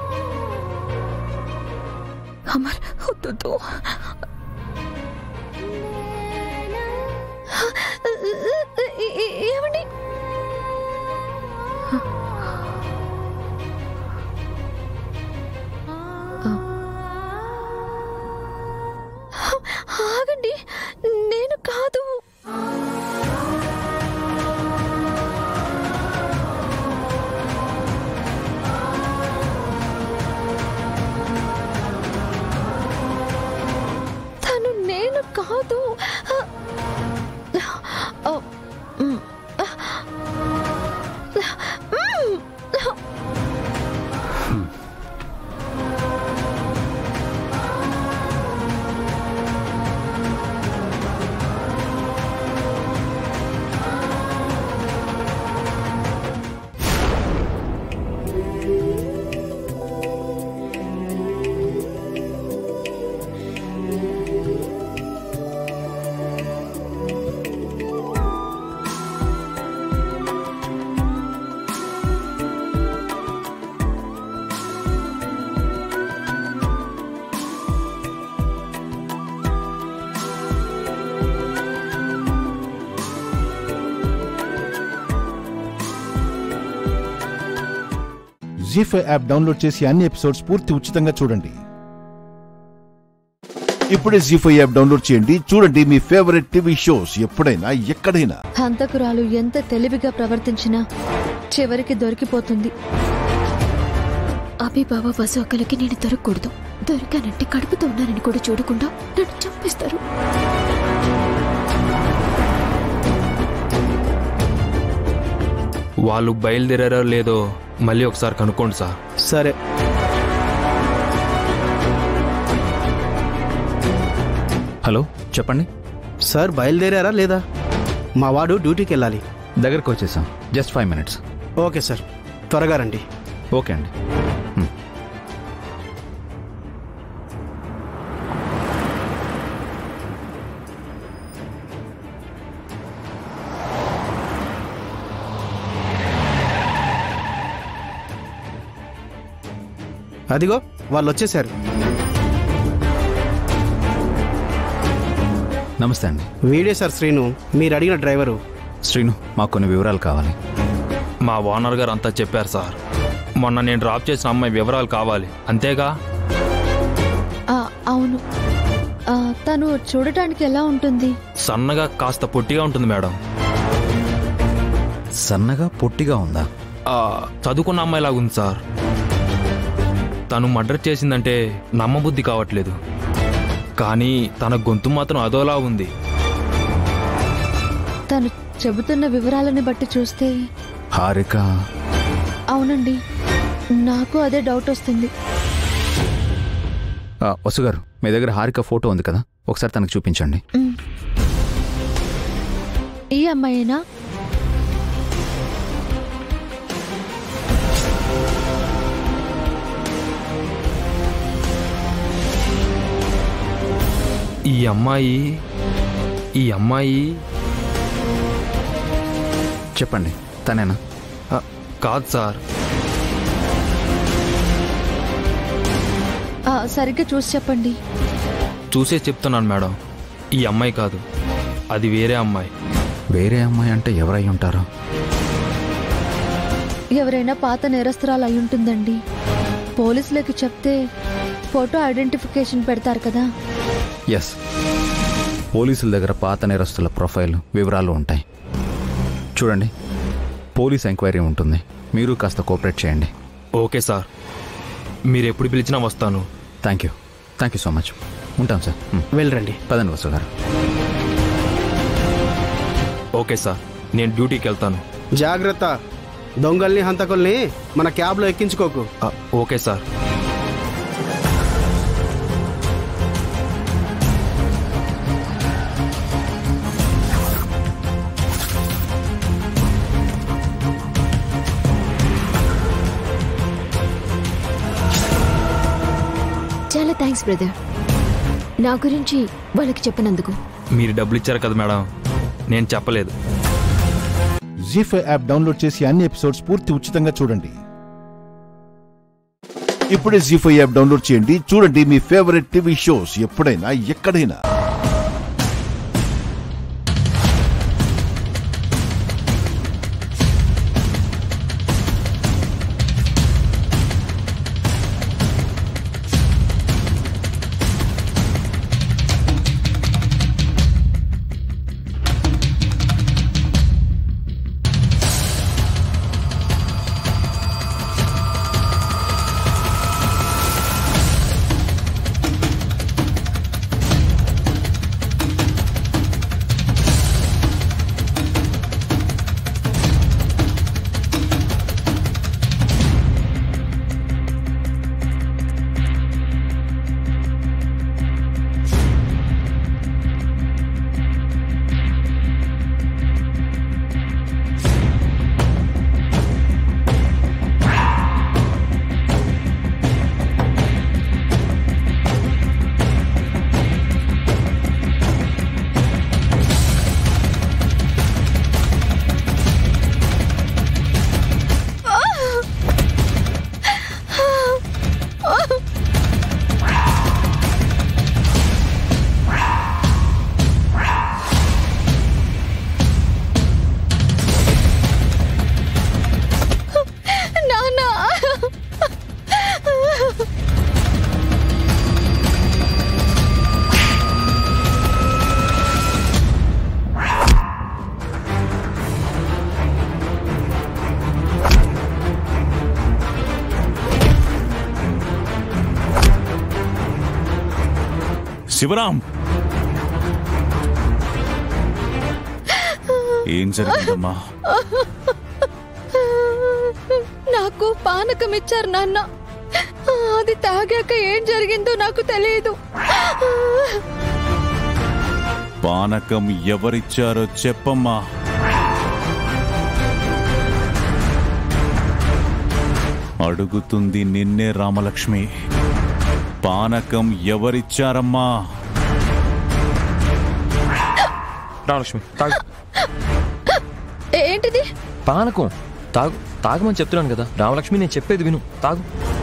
అమర్, వద్దు. ఏమండి? ఆగండి, నేను కాదు. తను నేను కాదు. జీ5 యాప్ డౌన్లోడ్ చేసి అన్ని ఎపిసోడ్స్ పూర్తి ఉచితంగా చూడండి. ఇప్పుడే జీ5 యాప్ డౌన్లోడ్ చేయండి. చూడండి మీ ఫేవరెట్ టీవీ షోస్ ఎప్పుడైనా ఎక్కడైనా. హంతకురాలు ఎంత తెలివిగా ప్రవర్తించినా చివరికి దొరికిపోతుంది. అభిబావ వసు అక్కలకి నేను దొరకకూడదు. దొరికానంటే కడుపుతో ఉన్నానని కూడా చూడకుండా నన్ను చంపిస్తారు. వాళ్ళు బయలుదేరారో లేదో మళ్ళీ ఒకసారి కనుక్కోండి సార్. సరే. హలో, చెప్పండి సార్. బయలుదేరారా లేదా? మా వాడు డ్యూటీకి వెళ్ళాలి. దగ్గరకు వచ్చేసాం. Just 5 minutes. ఓకే సార్, త్వరగా రండి. ఓకే అండి. అదిగో వాళ్ళు వచ్చేసారు. నమస్తే అండి. వీడే సార్ శ్రీను, మీరు అడిగిన డ్రైవరు. శ్రీను, మాకు కొన్ని వివరాలు కావాలి. మా ఓనర్ గారు అంతా చెప్పారు సార్. మొన్న నేను డ్రాప్ చేసిన అమ్మాయి వివరాలు కావాలి, అంతేగా? అవును. తను చూడటానికి ఎలా ఉంటుంది? సన్నగా కాస్త పొట్టిగా ఉంటుంది మేడం. సన్నగా పొట్టిగా ఉందా? చదువుకున్న అమ్మాయిలాగా ఉంది సార్. తను మర్డర్ చేసిందంటే నమ్మబుద్ధి కావట్లేదు, కానీ తన గొంతు మాత్రం అదోలా ఉంది. తను చెబుతున్న వివరాలని బట్టి చూస్తే హారిక. అవునండి, నాకు అదే డౌట్ వస్తుంది. వసు గారు, మీ దగ్గర హారిక ఫోటో ఉంది కదా, ఒకసారి తనకు చూపించండి. ఈ అమ్మాయినా? ఈ అమ్మాయి చెప్పండి, తనేనా? కాదు సార్. సరిగ్గా చూసి చెప్పండి. చూసే చెప్తున్నాను మేడం, ఈ అమ్మాయి కాదు, అది వేరే అమ్మాయి. వేరే అమ్మాయి అంటే ఎవరై ఉంటారు? ఎవరైనా పాత నేరస్తురాలు అయి ఉంటుందండి. పోలీసులకి చెప్తే ఫోటో ఐడెంటిఫికేషన్ పెడతారు కదా. ఎస్, పోలీసుల దగ్గర పాత నేరస్తుల ప్రొఫైల్ వివరాలు ఉంటాయి. చూడండి, పోలీస్ ఎంక్వైరీ ఉంటుంది. మీరు కాస్త కోఆపరేట్ చేయండి. ఓకే సార్, మీరు ఎప్పుడు పిలిచినా వస్తాను. Thank you so much. ఉంటాం సార్. వెళ్ళండి. పదండి వసు గారు. ఓకే సార్, నేను డ్యూటీకి వెళ్తాను. జాగ్రత్త, దొంగల్ని హంతకుల్ని మన క్యాబ్లో ఎక్కించుకోకు. Okay sir. చాలా థ్యాంక్స్ బ్రదర్, నా గురించి వాళ్ళకి చెప్పినందుకు. మీరు డబ్బులు ఇచ్చారు కదా మేడం, నేను చెప్పలేదు. జీ5 యాప్ డౌన్లోడ్ చేసి అన్ని ఎపిసోడ్స్ పూర్తి ఉచితంగా చూడండి. ఇప్పుడే జీ5 యాప్ డౌన్లోడ్ చేయండి. చూడండి మీ ఫేవరెట్ టీవీ షోస్ ఎప్పుడైనా ఎక్కడైనా. శివరాం, ఏం జరిగిందమ్మా? నాకు పానకం ఇచ్చారు నాన్న. అది తాగాక ఏం జరిగిందో నాకు తెలియదు. పానకం ఎవరిచ్చారో చెప్పమ్మా. అడుగుతుంది నిన్నే రామలక్ష్మి. పానకం ఎవరిచ్చారమ్మా? రామలక్ష్మి తాగు. ఏంటిది? పానకం. తాగమని చెప్తున్నాను కదా రామలక్ష్మి, నేను చెప్పేది విను. తాగు.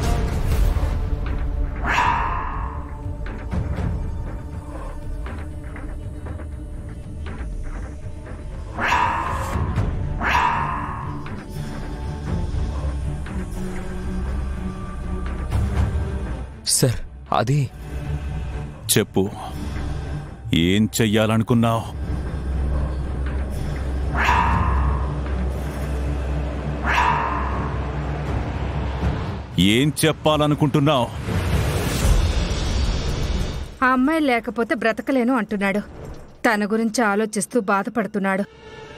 సార్ అది చెప్పు, ఏం చెయ్యాలనుకున్నావు? ఏం చెప్పాలనుకుంటున్నావు? ఆ అమ్మాయి లేకపోతే బ్రతకలేను అంటున్నాడు. తన గురించి ఆలోచిస్తూ బాధపడుతున్నాడు.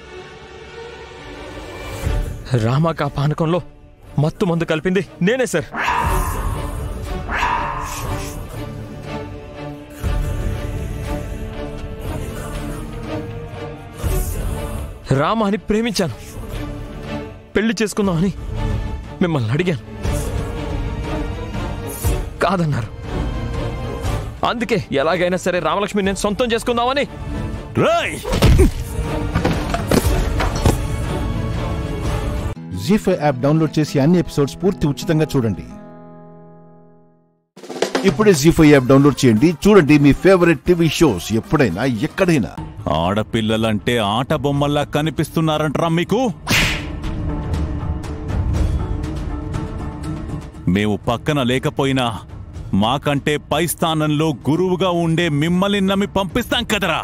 రామాక పానకంలో మత్తు మందు కలిపింది నేనే సార్. రామాని ప్రేమించాను, పెళ్లి చేసుకుందామని మిమ్మల్ని అడిగాను, కాదన్నారు. అందుకే ఎలాగైనా సరే రామలక్ష్మి నేను సొంతం చేసుకుందామని. జీ5 యాప్ డౌన్లోడ్ చేసి అన్ని ఎపిసోడ్స్ పూర్తి ఉచితంగా చూడండి. ఇప్పుడే జీ5 యాప్ డౌన్లోడ్ చేయండి. చూడండి మీ ఫేవరెట్ టీవీ షోస్ ఎప్పుడైనా ఎక్కడైనా. ఆడపిల్లలంటే ఆట బొమ్మల్లా కనిపిస్తున్నారంటరా మీకు? మేము పక్కన లేకపోయినా మాకంటే పై స్థానంలో గురువుగా ఉండే మిమ్మల్ని నమ్మి పంపిస్తాం కదరా.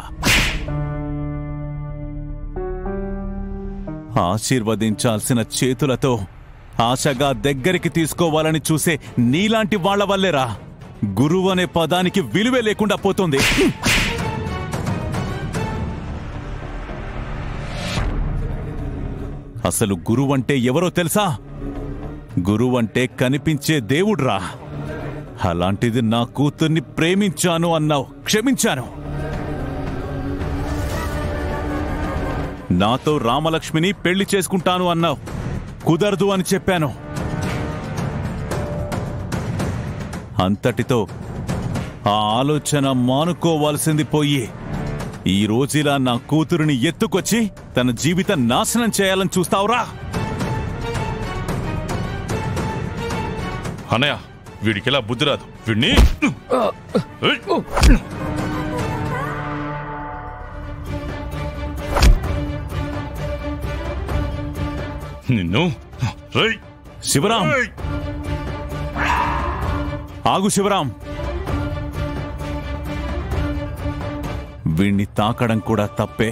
ఆశీర్వదించాల్సిన చేతులతో ఆశగా దగ్గరికి తీసుకోవాలని చూసే నీలాంటి వాళ్ల వల్లేరా గురువు అనే పదానికి విలువే లేకుండా పోతుంది. అసలు గురువంటే ఎవరో తెలుసా? గురువంటే కనిపించే దేవుడ్రా. అలాంటిది నా కూతుర్ని ప్రేమించాను అన్నావు, క్షమించాను. నాతో రామలక్ష్మిని పెళ్లి చేసుకుంటాను అన్నావు, కుదరదు అని చెప్పాను. అంతటితో ఆ ఆలోచన మానుకోవాల్సింది పోయి ఈ రోజులా నా కూతురుని ఎత్తుకొచ్చి తన జీవితం నాశనం చేయాలని చూస్తావురా? అన్నయ్య, వీడికిలా బుద్ధి రాదు. వీడిని నిన్ను. శివరాం, ఆగు శివరాం. వీణ్ణి తాకడం కూడా తప్పే.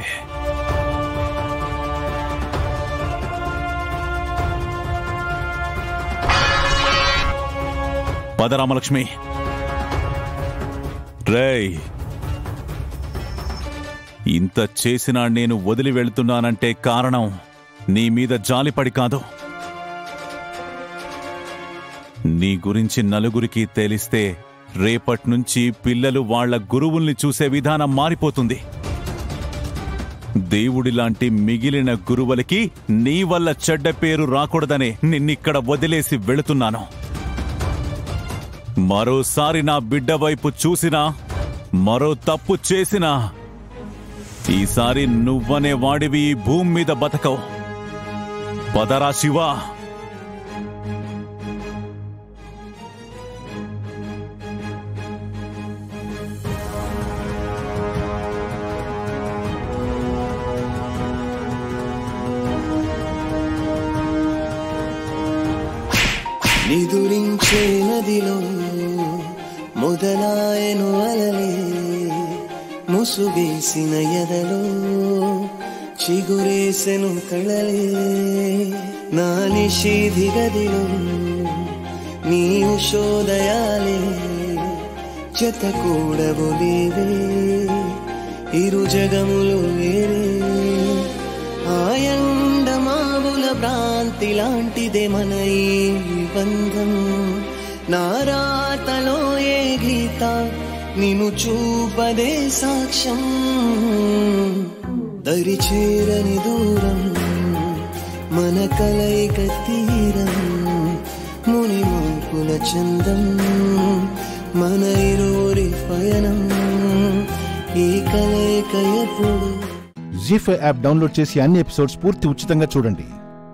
పద రామలక్ష్మి. రేయ్, ఇంత చేసినా నేను వదిలి వెళ్తున్నానంటే కారణం నీ మీద జాలిపడి కాదు. నీ గురించి నలుగురికి తెలిస్తే రేపట్నుంచి పిల్లలు వాళ్ల గురువుల్ని చూసే విధానం మారిపోతుంది. దేవుడిలాంటి మిగిలిన గురువులకి నీ వల్ల చెడ్డ పేరు రాకూడదనే నిన్నిక్కడ వదిలేసి వెళుతున్నాను. మరోసారి నా బిడ్డ వైపు చూసినా, మరో తప్పు చేసినా ఈసారి నువ్వనే వాడివి ఈ భూమి మీద బతకవు. పదరా శివా. నిదురించే నదిలో మొదలాయను అలలే, ముసుగేసిన ఎదలో చిగురేసెను కళలే. నా నిషేధి గదిలో నీ ఉషోదయాలే జతకూడవు లేవే, ఇరు జగములు వేరే. ఆయండ మావుల కాంతి లాంటిదే మన ఈ బంధం నా రాతలో ఏ గీత నిన్ను చూపదే సాక్ష్యం దరి చేరని దూరం మన కలయిక తీరం ముని మోపుల చందం మన ఇరువురి పయనం ఈ కలయిక ఎప్పుడు జీ5 యాప్ డౌన్లోడ్ చేసి అన్ని ఎపిసోడ్స్ పూర్తి ఉచితంగా చూడండి.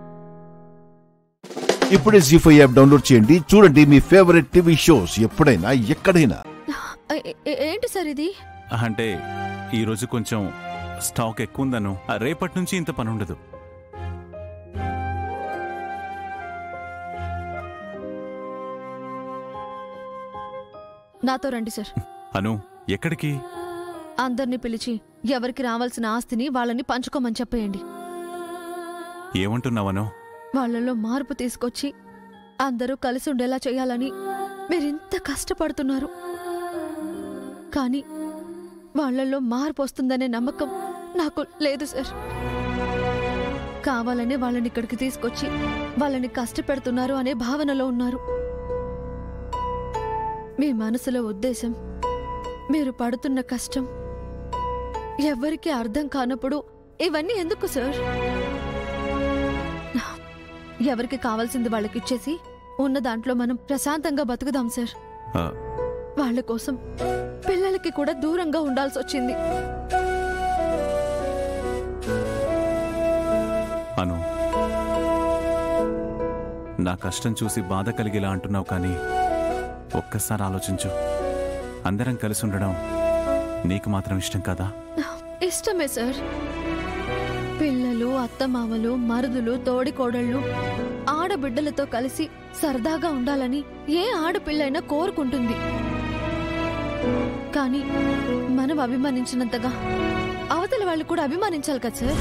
ఇప్పుడే జీ5 యాప్ డౌన్లోడ్ చేయండి. చూడండి మీ ఫేవరెట్ టీవీ షోస్ ఎప్పుడైనా ఎక్కడైనా. ఏంటి సార్ ఇది? అంటే ఈరోజు కొంచెం స్టాక్ ఎక్కువ ఉందను. రేపటి నుంచి ఇంత పని ఉండదు. నాతో రండి సార్. అను, ఎక్కడికి? అందరినీ పిలిచి ఎవరికి రావాల్సిన ఆస్తిని వాళ్ళని పంచుకోమని చెప్పేయండి. ఏమంటున్నావను? వాళ్ళలో మార్పు తీసుకొచ్చి అందరూ కలిసి ఉండేలా చేయాలని మీరింత కష్టపడుతున్నారు. కానీ వాళ్ళల్లో మార్పు వస్తుందనే నమ్మకం నాకు లేదు సార్. కావాలనే వాళ్ళని ఇక్కడికి తీసుకొచ్చి వాళ్ళని కష్టపెడుతున్నారు అనే భావనలో ఉన్నారు. మీ మనసులో ఉద్దేశం, మీరు పడుతున్న కష్టం ఎవ్వరికీ అర్థం కానప్పుడు ఇవన్నీ ఎందుకు సార్? ఎవరికి కావాల్సింది వాళ్ళకిచ్చేసి ఉన్న దాంట్లో మనం ప్రశాంతంగా బతుకుదాం సార్. వాళ్ళ కోసం పిల్లలకి కూడా దూరంగా ఉండాల్సి వచ్చింది. అను, నా కష్టం చూసి బాధ కలిగేలా అంటున్నావు, కానీ ఒక్కసారి ఆలోచించు. అందరం కలిసి ఉండడం నీకు మాత్రం ఇష్టం కదా? ఇష్టమే సార్. పిల్లలు, అత్తమామలు, మరుదులు, తోడికోడళ్ళు, ఆడబిడ్డలతో కలిసి సరదాగా ఉండాలని ఏ ఆడపిల్లైనా కోరుకుంటుంది. కానీ మనం అభిమానించినంతగా అవతల వాళ్ళు కూడా అభిమానించాలి కదా సార్.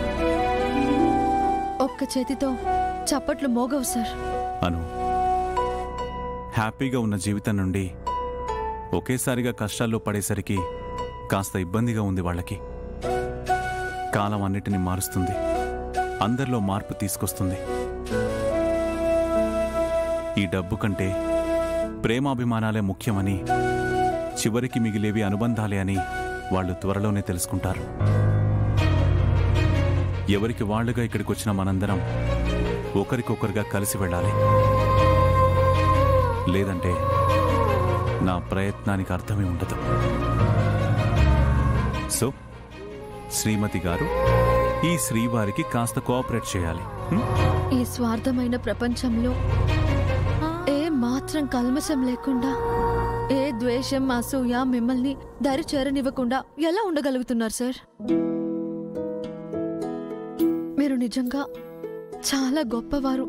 ఒక్క చేతితో చప్పట్లు మోగవు సార్. అను, హ్యాపీగా ఉన్న జీవితం నుండి ఒకేసారిగా కష్టాల్లో పడేసరికి కాస్త ఇబ్బందిగా ఉంది వాళ్ళకి. కాలం అన్నిటిని మారుస్తుంది, అందరిలో మార్పు తీసుకొస్తుంది. ఈ డబ్బు కంటే ప్రేమాభిమానాలే ముఖ్యమని, చివరికి మిగిలేవి అనుబంధాలే అని వాళ్ళు త్వరలోనే తెలుసుకుంటారు. ఎవరికి వాళ్ళుగా ఇక్కడికి వచ్చిన మనందరం ఒకరికొకరుగా కలిసి వెళ్ళాలి. లేదంటే నా ప్రయత్నానికి అర్థమే ఉండదు. సో శ్రీమతి గారు, ఈ శ్రీవారికి కాస్త కోఆపరేట్ చేయాలి. ఈ స్వార్థమైన ప్రపంచంలో ఏ మాత్రం కల్మషం లేకుండా, ఏ ద్వేషం, అసూయ మిమ్మల్ని దరి చేరనివ్వకుండా ఎలా ఉండగలుగుతున్నారు సార్? మీరు నిజంగా చాలా గొప్పవారు.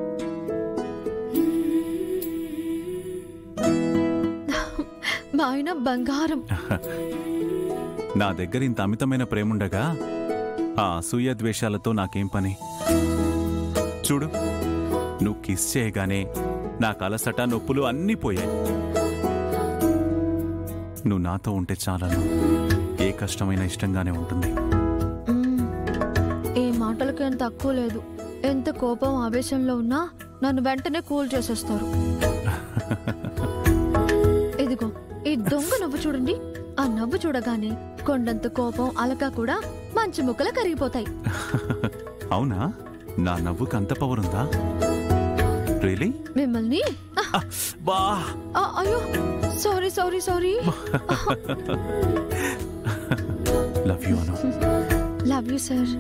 మా ఆయన బంగారం. నా దగ్గర ఇంత అమితమైన ప్రేముండగా ఆ అసూయ ద్వేషాలతో నాకేం పని? చూడు, నువ్వు కిస్ చేయగానే నాకు అలసట, నొప్పులు అన్నీ పోయాయి. నువ్వు నాతో ఉంటే చాలను. ఏ కష్టమైనా ఇష్టంగానే ఉంటుంది. ఈ మాటలకి ఏం తక్కువ లేదు. ఎంత కోపం, ఆవేశంలో ఉన్నా నన్ను వెంటనే కూల్ చేసేస్తారు. ఇదిగో ఈ దొంగ నవ్వు చూడండి. ఆ నవ్వు చూడగానే కొండంత కోపం, అలక కూడా మంచి ముక్కల కరిగిపోతాయి. అవునా? నా నవ్వుకి అంత పవర్ ఉందా? రియలీ? మిమ్మల్ని అయ్యో, sorry sorry sorry. Love you Anu. Love you sir.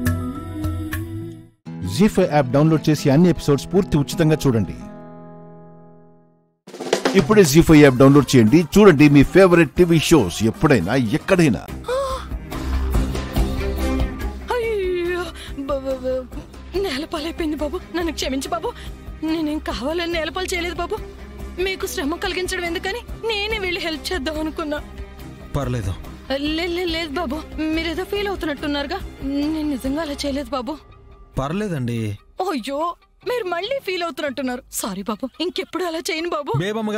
ZEE5 app download చేసి అన్ని ఎపిసోడ్స్ పూర్తి ఉచితంగా చూడండి. ఇప్పుడే జీ5 యాప్ డౌన్లోడ్ చేయండి. చూడండి మీ ఫేవరెట్ టీవీ షోస్ ఎప్పుడైనా ఎక్కడైనా. నేలపాలైపోయింది బాబు, నన్ను క్షమించు బాబు. నేనేం కావాలని నేలపాలు చేయలేదు బాబు. మీకు శ్రమ కలిగించడం ఎందుకని నేనే వెళ్ళి హెల్ప్ చేద్దాం అనుకున్నా. పర్లేదు. లేదు బాబు, మీరేదో ఫీల్ అవుతున్నట్టున్నారుగా. నేను నిజంగా అలా చేయలేదు బాబు. పర్లేదండి. అయ్యో, మీరు మళ్ళీ ఫీల్ అవుతున్నట్టున్నారు. సారీ బాబు, ఇంకెప్పుడు అలా చేయను బాబు.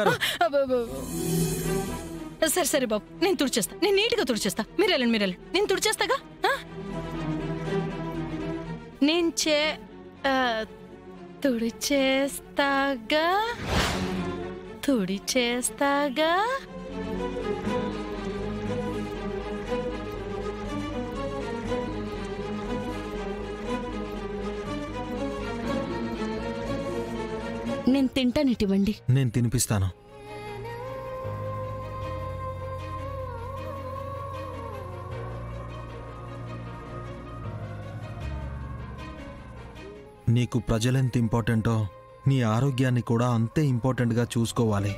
సరే సరే బాబు, నేను తుడిచేస్తా. నేను నీట్గా తుడిచేస్తా. మీరు వెళ్ళండి. నేను తుడిచేస్తాగా. నేను తుడిచేస్తాగా తుడిచేస్తాగా. నేను తింటానిటివ్వండి. నేను తినిపిస్తాను. నీకు ప్రజలెంత ఇంపార్టెంటో నీ ఆరోగ్యాన్ని కూడా అంతే ఇంపార్టెంట్గా చూసుకోవాలి.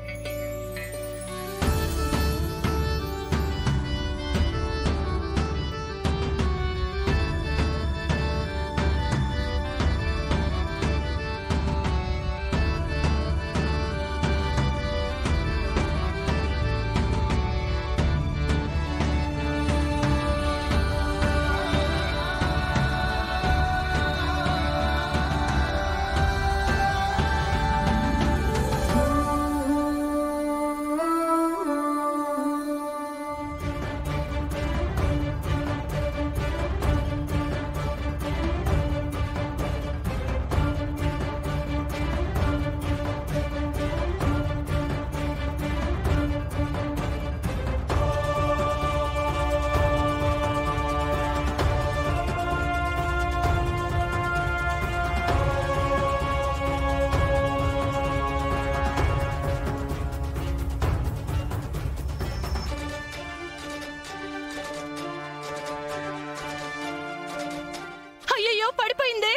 అయ్యయ్యో, పడిపోయింది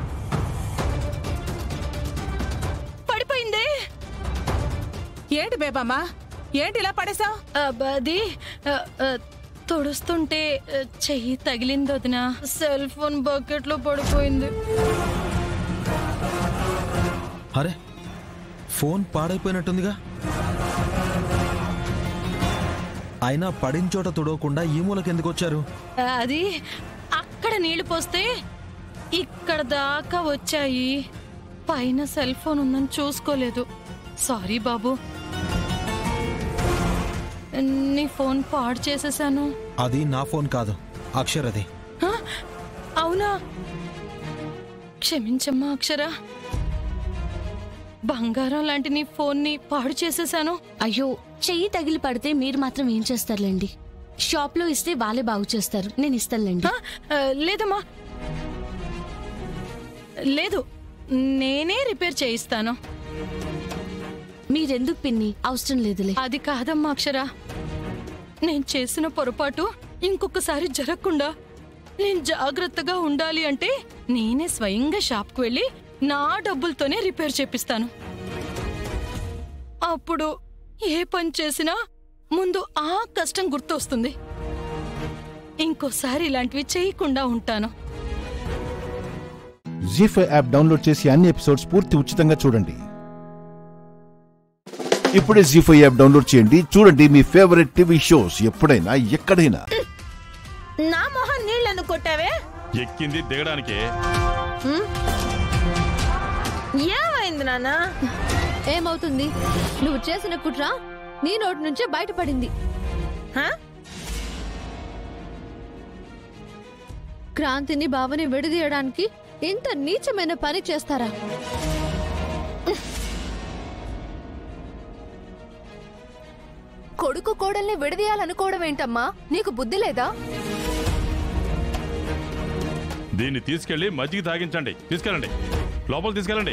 పడిపోయింది. ఏంటి బేబమ్మా, ఏంటి ఇలా పడేసావు? అది తొడుస్తుంటే చెయ్యి తగిలింది వదినా. సెల్ ఫోన్ బకెట్ లో పడిపోయింది. అరే, ఫోన్ పాడైపోయినట్టుందిగా. అయినా పడిన చోట తుడవకుండా ఈ మూలకి ఎందుకు వచ్చారు? అది అక్కడ నీళ్లు పోస్తే ఇక్కడ దాకా వచ్చాయి. పైన సెల్ ఫోన్ ఉందని చూసుకోలేదు. సారీ బాబు, నీ ఫోన్ పాడు చేసేసాను. అది నా ఫోన్ కాదు, అక్షరది. అవునా? క్షమించమ్మా అక్షర. బంగారం లాంటి నీ ఫోన్ ని పాడు చేసేసాను. అయ్యో, చెయ్యి తగిలి పడితే మీరు మాత్రం ఏం చేస్తారులేండి. షాప్ లో ఇస్తే వాళ్ళే బాగు చేస్తారు. నేను ఇస్తానులేండి. లేదమ్మా, లేదు, నేనే రిపేర్ చేయిస్తాను. మీరెందుకు పిన్ని, అవసరం లేదులే. అది కాదమ్మా అక్షర, నేను చేసిన పొరపాటు ఇంకొకసారి జరగకుండా నేను జాగ్రత్తగా ఉండాలి అంటే నేనే స్వయంగా షాప్కు వెళ్ళి నా డబ్బులతోనే రిపేర్ చేపిస్తాను. అప్పుడు ఏ పని చేసినా ముందు ఆ కష్టం గుర్తొస్తుంది. ఇంకోసారి ఇలాంటివి చేయకుండా ఉంటాను. జీ5 యాప్ డౌన్లోడ్ చేసి అన్ని ఎపిసోడ్స్ పూర్తి ఉచితంగా చూడండి. ఇప్పుడే జీ5 యాప్ డౌన్లోడ్ చేయండి. చూడండి మీ ఫేవరెట్ టీవీ షోస్ ఎప్పుడైనా ఎక్కడైనా. నా మొహం నీళ్లను కొట్టావే? ఎక్కింది దిగడానికే. ఏమైంది నాన్న? ఏమవుతుంది? నువ్వు చేసిన కుట్ర నీ నోటి నుంచే బయటపడింది. క్రాంతిని బావని విడదీయడానికి ఇంత నీచమైన పని చేస్తారా? కొడుకు కోడల్ని విడదీయాలనుకోవడం ఏంటమ్మా? నీకు బుద్ధి లేదా? దీన్ని తీసుకెళ్లి మజ్జిగ తాగించండి. తీసుకెళ్ళండి, లోపల తీసుకెళ్ళండి.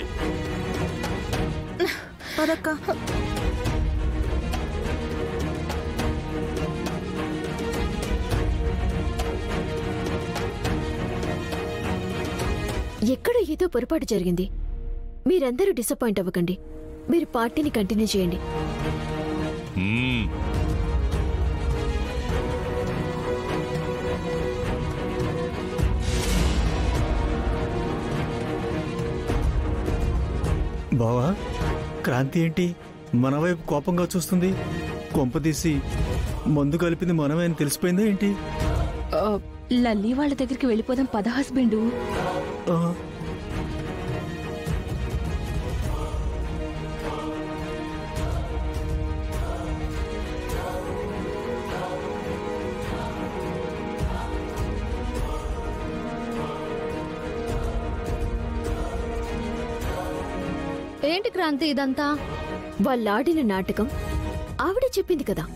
ఎక్కడ ఏదో పొరపాటు జరిగింది. మీరందరూ డిసప్పాయింట్ అవ్వకండి. మీరు పార్టీని కంటిన్యూ చేయండి. బావా, క్రాంతి ఏంటి మన వైపు కోపంగా చూస్తుంది? కొంపదీసి మందు కలిపింది మనమే అని తెలిసిపోయిందా ఏంటి? లల్లి వాళ్ళ దగ్గరికి వెళ్ళిపోదాం పద హస్బెండు. ఏంటి క్రాంతి ఇదంతా? వాళ్ళాడిన నాటకం ఆవిడే చెప్పింది కదా.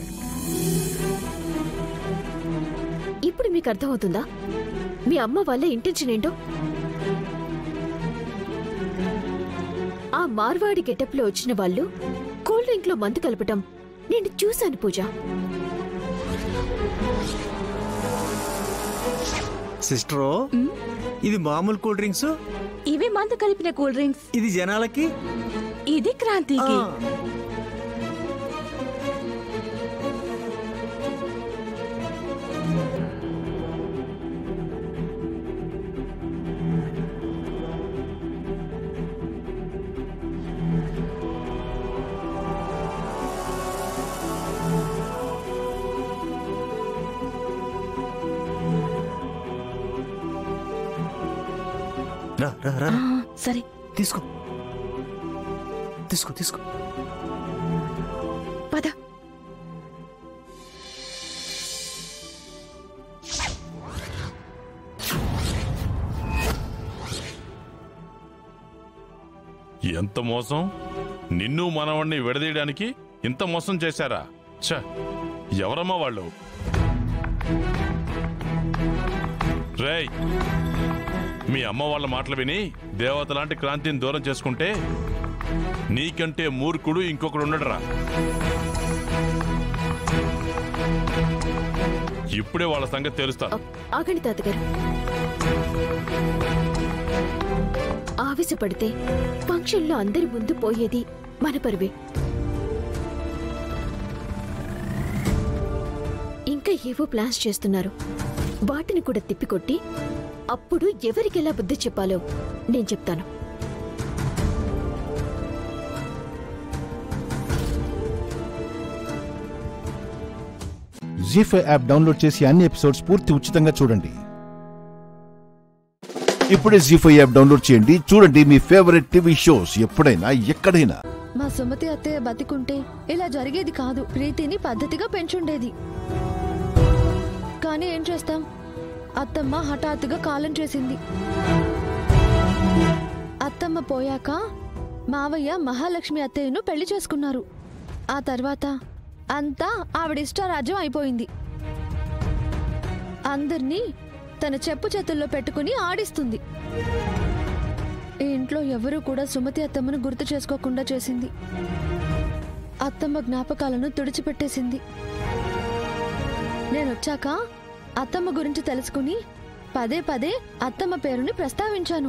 ఇప్పుడు మీకు అర్థమవుతుందా మీ అమ్మ వాళ్ళ ఇంటెన్షన్ ఏంటో? ఆ మార్వాడి గెటప్ లో వచ్చిన వాళ్ళు కూల్ డ్రింక్ లో మందు కలపటం నేను చూశాను పూజ. సిస్టరో, ఇది మామూలు కూల్ డ్రింక్స్, ఇవి మందు కలిపిన కూల్ డ్రింక్స్. ఇది జనాలకి, ఇది క్రాంతికి. సరే తీసుకో తీసుకో తీసుకో. పద. ఎంత మోసం! నిన్ను మనవణ్ణి విడదీయడానికి ఇంత మోసం చేశారా? ఛ, ఎవరమ్మా వాళ్ళు? రేయ్, మీ అమ్మ వాళ్ళ మాటలు విని దేవత లాంటి క్రాంతిని దూరం చేసుకుంటే నీకంటే మూర్ఖుడు ఇంకొకడు ఉండడురా. ఇప్పుడే వాళ్ళ సంగతి తెలుస్తాను. ఆగండి తాతగారు. ఆవేశపడితే ఫంక్షన్లో అందరి ముందు పోయేది మన పరువే. ఇంకా ఏవో ప్లాన్స్ చేస్తున్నారు. వాటిని కూడా తిప్పికొట్టి అప్పుడు ఎవరికెలా బుద్ధి చెప్పాలో నేను చెప్తాను. జీ5 యాప్ డౌన్లోడ్ చేసి అన్ని ఎపిసోడ్స్ పూర్తి ఉచితంగా చూడండి. ఇప్పుడే జీ5 యాప్ డౌన్లోడ్ చేయండి. చూడండి మీ ఫేవరెట్ టీవీ షోస్ ఎప్పుడైనా ఎక్కడైనా. మా సుమతి అత్తయ్య బతికుంటే ఇలా జరిగేది కాదు. ప్రీతిని పద్ధతిగా పెంచుండేది. కానీ ఏం చేస్తాం, అత్తమ్మ హఠాత్తుగా కాలం చేసింది. అత్తమ్మ పోయాక మావయ్య మహాలక్ష్మి అత్తయ్యను పెళ్లి చేసుకున్నారు. ఆ తర్వాత అంతా ఆవిడిష్టారాజ్యం అయిపోయింది. అందర్నీ తన చెప్పు చేతుల్లో పెట్టుకుని ఆడిస్తుంది. ఈ ఇంట్లో ఎవరూ కూడా సుమతి అత్తమ్మను గుర్తు చేసుకోకుండా చేసింది. అత్తమ్మ జ్ఞాపకాలను తుడిచిపెట్టేసింది. నేనొచ్చాక అత్తమ్మ గురించి తెలుసుకుని పదే పదే అత్తమ్మ పేరుని ప్రస్తావించాను.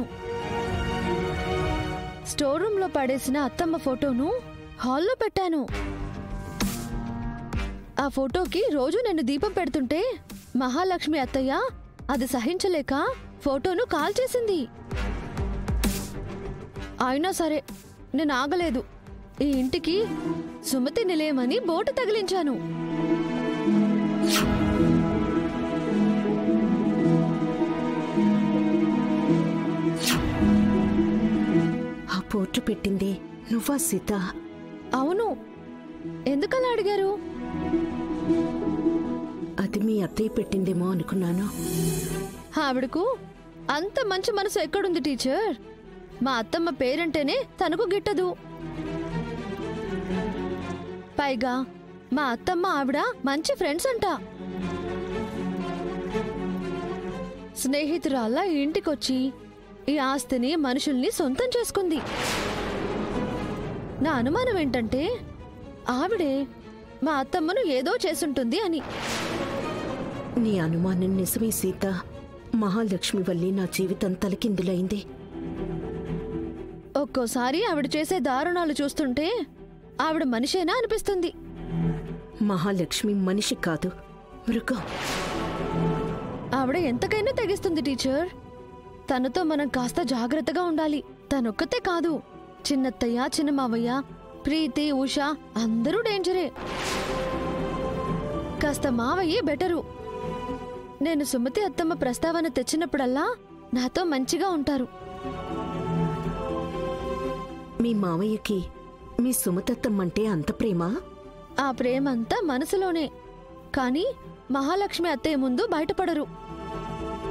స్టోర్ రూమ్ లో పడేసిన అత్తమ్మ ఫోటోను హాల్లో పెట్టాను. ఆ ఫోటోకి రోజు నేను దీపం పెడుతుంటే మహాలక్ష్మి అత్తయ్య అది సహించలేక ఫోటోను కాల్చేసింది. అయినా సరే నేను ఆగలేదు. ఈ ఇంటికి సుమతి నిలయమని బోటు తగిలించాను. ఆ పోర్టు పెట్టింది నువ్వా సీత? అవును. ఎందుకలా అడిగారు? అది మీ అత్తయ్య పెట్టిందేమో అనుకున్నాను. ఆవిడకు అంత మంచి మనసు ఎక్కడుంది టీచర్? మా అత్తమ్మ పేరంటేనే తనకు గిట్టదు. పైగా మా అత్తమ్మ ఆవిడ మంచి ఫ్రెండ్స్ అంట. స్నేహితురాల్లా ఇంటికొచ్చి ఈ ఆస్తిని మనుషుల్ని సొంతం చేసుకుంది. నా అనుమానం ఏంటంటే ఆవిడే మా అత్తమ్మను ఏదో చేసుంటుంది అని. నీ అనుమానం నిజమే సీత. మహాలక్ష్మి వల్లే నా జీవితం తలకిందులైంది. ఒక్కోసారి ఆవిడ చేసే దారుణాలు చూస్తుంటే ఆవిడ మనిషేనా అనిపిస్తుంది. మహాలక్ష్మి మనిషి కాదు, మృగం. ఆవిడ ఎంతకైనా తెగిస్తుంది టీచర్. తనతో మనం కాస్త జాగ్రత్తగా ఉండాలి. తనొక్కతే కాదు, చిన్నత్తయ్య, చిన్న మావయ్య, ప్రీతి, ఉష అందరూ డేంజరే. కాస్త మావయ్యే బెటరు. నేను సుమతి అత్తమ్మ ప్రస్తావన తెచ్చినప్పుడల్లా నాతో మంచిగా ఉంటారు. మీ మావయ్యకి మీ సుమతత్తమ్మంటే అంత ప్రేమ? ఆ ప్రేమంతా మనసులోనే, కానీ మహాలక్ష్మి అత్తయ్య ముందు బయటపడరు.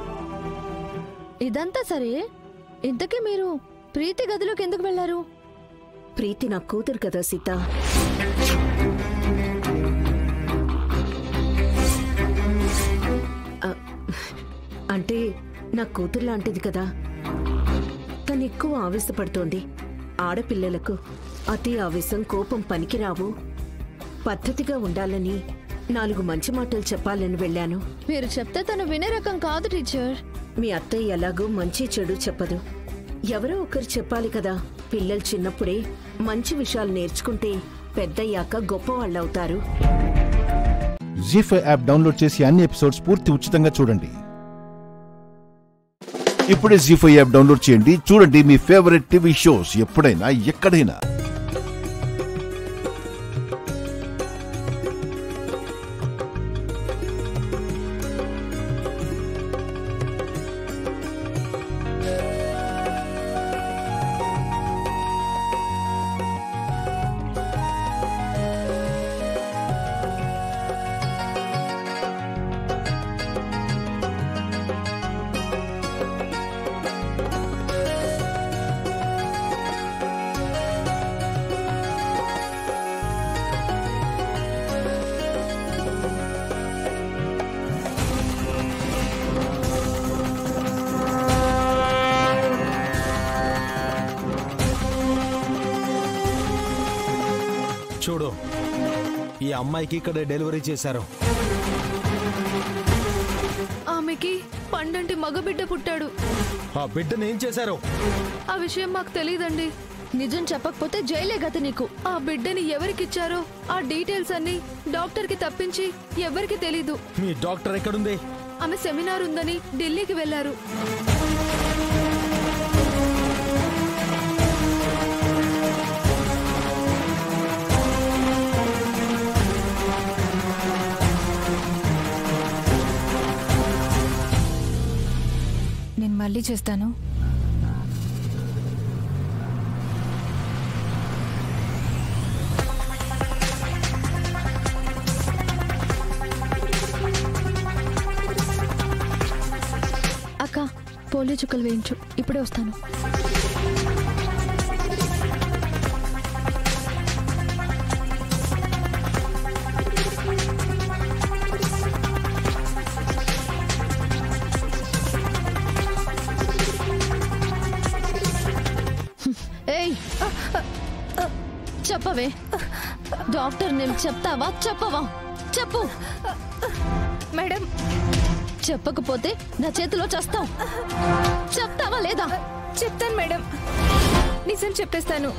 ఇదంతా సరే, ఇంతకీ మీరు ప్రీతి గదిలోకి ఎందుకు వెళ్లారు? ప్రీతి నా కూతురు కదా సీత. అంటే నా కూతురు లాంటిది కదా. తను ఎక్కువ ఆవేశపడుతోంది. ఆడపిల్లలకు అతి ఆవేశం, కోపం పనికిరావు. పద్ధతిగా ఉండాలని 4 మంచి మాటలు చెప్పాలని వెళ్ళాను. మీరు చెప్తే తను వినే రకం కాదు టీచర్. మీ అత్తయ్య ఎలాగో మంచి చెడు చెప్పదు. ఎవరో ఒకరు చెప్పాలి కదా. పిల్లలు చిన్నప్పుడే మంచి విషయాలు నేర్చుకుంటే పెద్దయ్యాక గొప్పవాళ్ళవుతారు. జీ5 యాప్ డౌన్లోడ్ చేసి అన్ని ఎపిసోడ్స్ పూర్తి ఉచితంగా చూడండి. ఇప్పుడే జీ5 యాప్ డౌన్లోడ్ చేయండి. చూడండి మీ ఫేవరెట్ టీవీ షోస్ ఎప్పుడైనా ఎక్కడైనా. చూడు, ఈ అమ్మాయికి ఇక్కడ డెలివరీ చేశారు. ఆమెకి పండంటి మగబిడ్డ పుట్టాడు. ఆ బిడ్డను ఏం చేశారు? ఆ విషయం మాకు తెలియదండి. నిజం చెప్పకపోతే జైలే గత నీకు. ఆ బిడ్డని ఎవరికిచ్చారో ఆ డీటెయిల్స్ అన్ని డాక్టర్ కి తప్పించి ఎవరికి తెలీదు. మీ డాక్టర్ ఎక్కడుంది? ఆమె సెమినార్ ఉందని ఢిల్లీకి వెళ్లారు. నేను మళ్ళీ చేస్తాను. అక్క, పోలియో చుక్కలు వేయించు. ఇప్పుడే వస్తాను. ఏయ్, చెప్పవే. డాక్టర్ నేను చెప్తావా చెప్పవా? చెప్పు మేడం. చెప్పకపోతే నా చేతిలో చేస్తావు. చెప్తావా లేదా? చెప్తాను మేడం, నిజం చెప్పేస్తాను.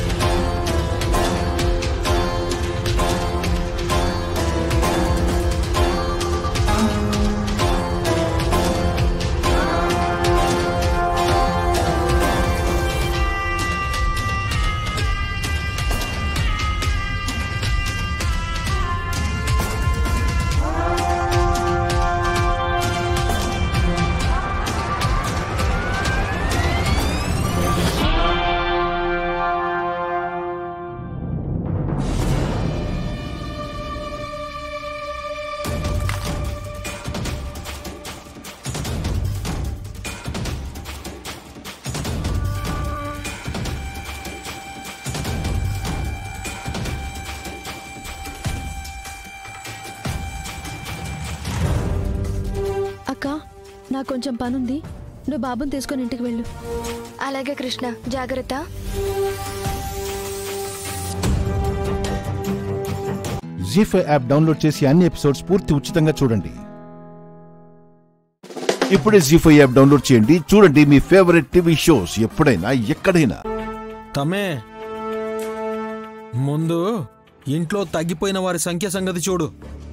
అక్క, నాకు కొంచెం పనుంది. నువ్వు బాబుని తీసుకొని ఇంటికి వెళ్ళు. అలాగే కృష్ణ, జాగ్రత్త. జీ5 యాప్ డౌన్లోడ్ చేసి అన్ని ఎపిసోడ్స్ పూర్తి ఉచితంగా చూడండి. ఇప్పుడే జీ5 యాప్ డౌన్లోడ్ చేయండి. చూడండి మీ ఫేవరెట్ టీవీ షోస్ ఎప్పుడైనా ఎక్కడైనా. తమే ముందు ఇంట్లో తగ్గిపోయిన వారి సంఖ్య సంగతి చూడు.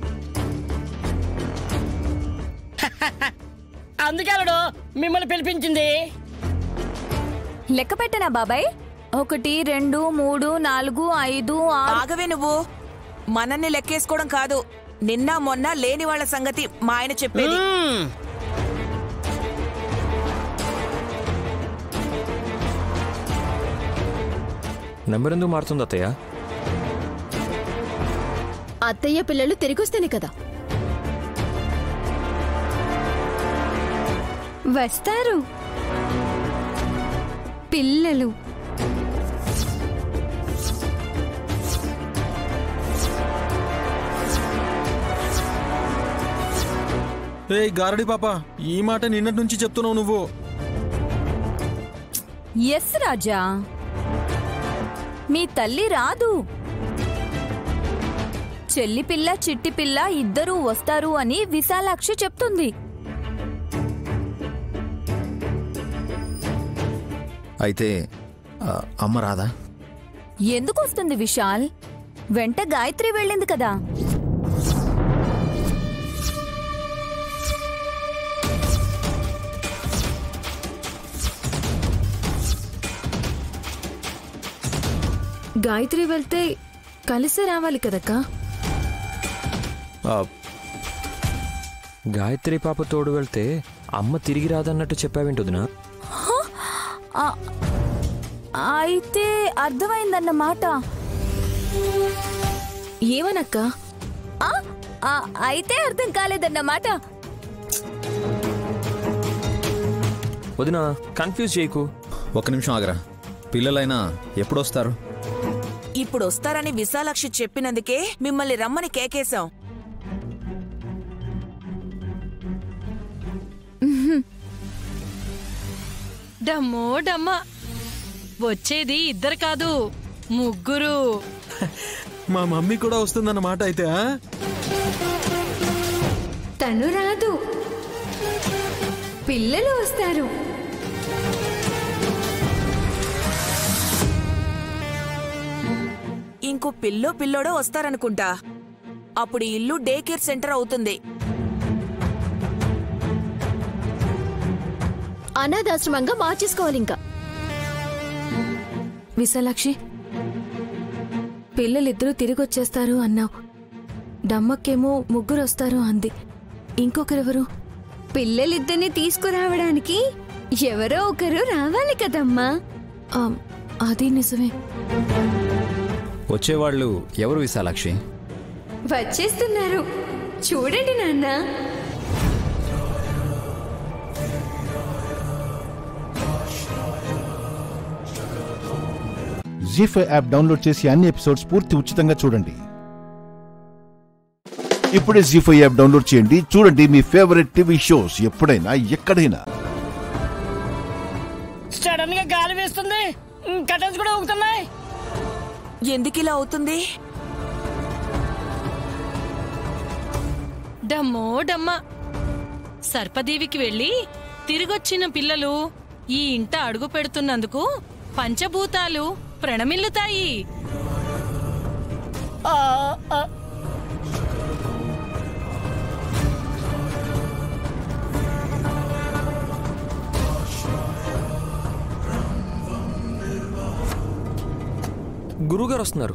అందుకేలడు మిమ్మల్ని పిలిపించింది. లెక్క పెట్టనా బాబాయ్? 1 2 3 4 5 6. ఆగవే నువ్వు. మనల్ని లెక్కేసుకోవడం కాదు, నిన్న మొన్న లేని వాళ్ళ సంగతి మా ఆయన చెప్పేది. నెంబర్ ఎందుకు మారుతుంది అత్తయ్య? అత్తయ్య పిల్లలు తిరిగొస్తేనే కదా. వస్తారు పిల్లలు. ఏయ్ గారడి పాప, ఈ మాట నిన్నటి నుంచి చెప్తున్నావు నువ్వు. ఎస్ రాజా, మీ తల్లి రాదు. చెల్లి పిల్ల చిట్టి పిల్ల ఇద్దరూ వస్తారు అని విశాలాక్షి చెప్తుంది. అయితే అమ్మ రాదా? ఎందుకు వస్తుంది విశాల్? వెంట గాయత్రి వెళ్ళింది కదా. గాయత్రి వెళ్తే కలిసి రావాలి కదక్క. గాయత్రి పాప తోడు వెళ్తే అమ్మ తిరిగి రాదన్నట్టు చెప్పావేంటొదినా? అయితే అర్థమైందన్నమాట. ఏమనక్క? అయితే అర్థం కాలేదన్నమాట. వదినా కన్ఫ్యూజ్ చేయకు. ఒక్క నిమిషం ఆగరా. పిల్లలైనా ఎప్పుడొస్తారు? ఇప్పుడు వస్తారని విశాలాక్షి చెప్పినందుకే మిమ్మల్ని రమ్మని కేకేశాం. డమ్మో డమ్మ, వచ్చేది ఇద్దరు కాదు, ముగ్గురు. మా మమ్మీ కూడా వస్తుందన్నమాట అయితే. తను రాదు, పిల్లలు వస్తారు. ఇంకో పిల్లోడో వస్తారనుకుంటా. అప్పుడు ఇల్లు డే కేర్ సెంటర్ అవుతుంది. అనాథాశ్రమంగా మార్చేసుకోవాలి ఇంకా. విశాలాక్షి, పిల్లలిద్దరూ తిరిగొచ్చేస్తారు అన్నావు. డమ్మక్కేమో ముగ్గురు వస్తారు అంది. ఇంకొకరెవరు? పిల్లలిద్దరిని తీసుకురావడానికి ఎవరో ఒకరు రావాలి కదమ్మా. అది నిజమే. వచ్చేవాళ్ళు ఎవరు విశాలాక్షి? వచ్చేస్తున్నారు, చూడండి నాన్న. జీ5 యాప్ డౌన్లోడ్ చేసి అన్ని ఎపిసోడ్స్ పూర్తి ఉచితంగా చూడండి. ఇప్పుడే జీ5 యాప్ డౌన్లోడ్ చేయండి. చూడండి మీ ఫేవరెట్ టీవీ షోస్ ఎప్పుడైనా ఎక్కడైనా. సడన్ గా గాలి వేస్తుంది, కటన్స్ కూడా ఊగుతున్నాయి. ఎందుకిలా అవుతుంది? డమ్మో డమ్మ, సర్పదేవికి వెళ్ళి తిరిగొచ్చిన పిల్లలు ఈ ఇంట అడుగు పెడుతున్నందుకు పంచభూతాలు ప్రణమిల్లుతాయి. గురువుగారు వస్తున్నారు.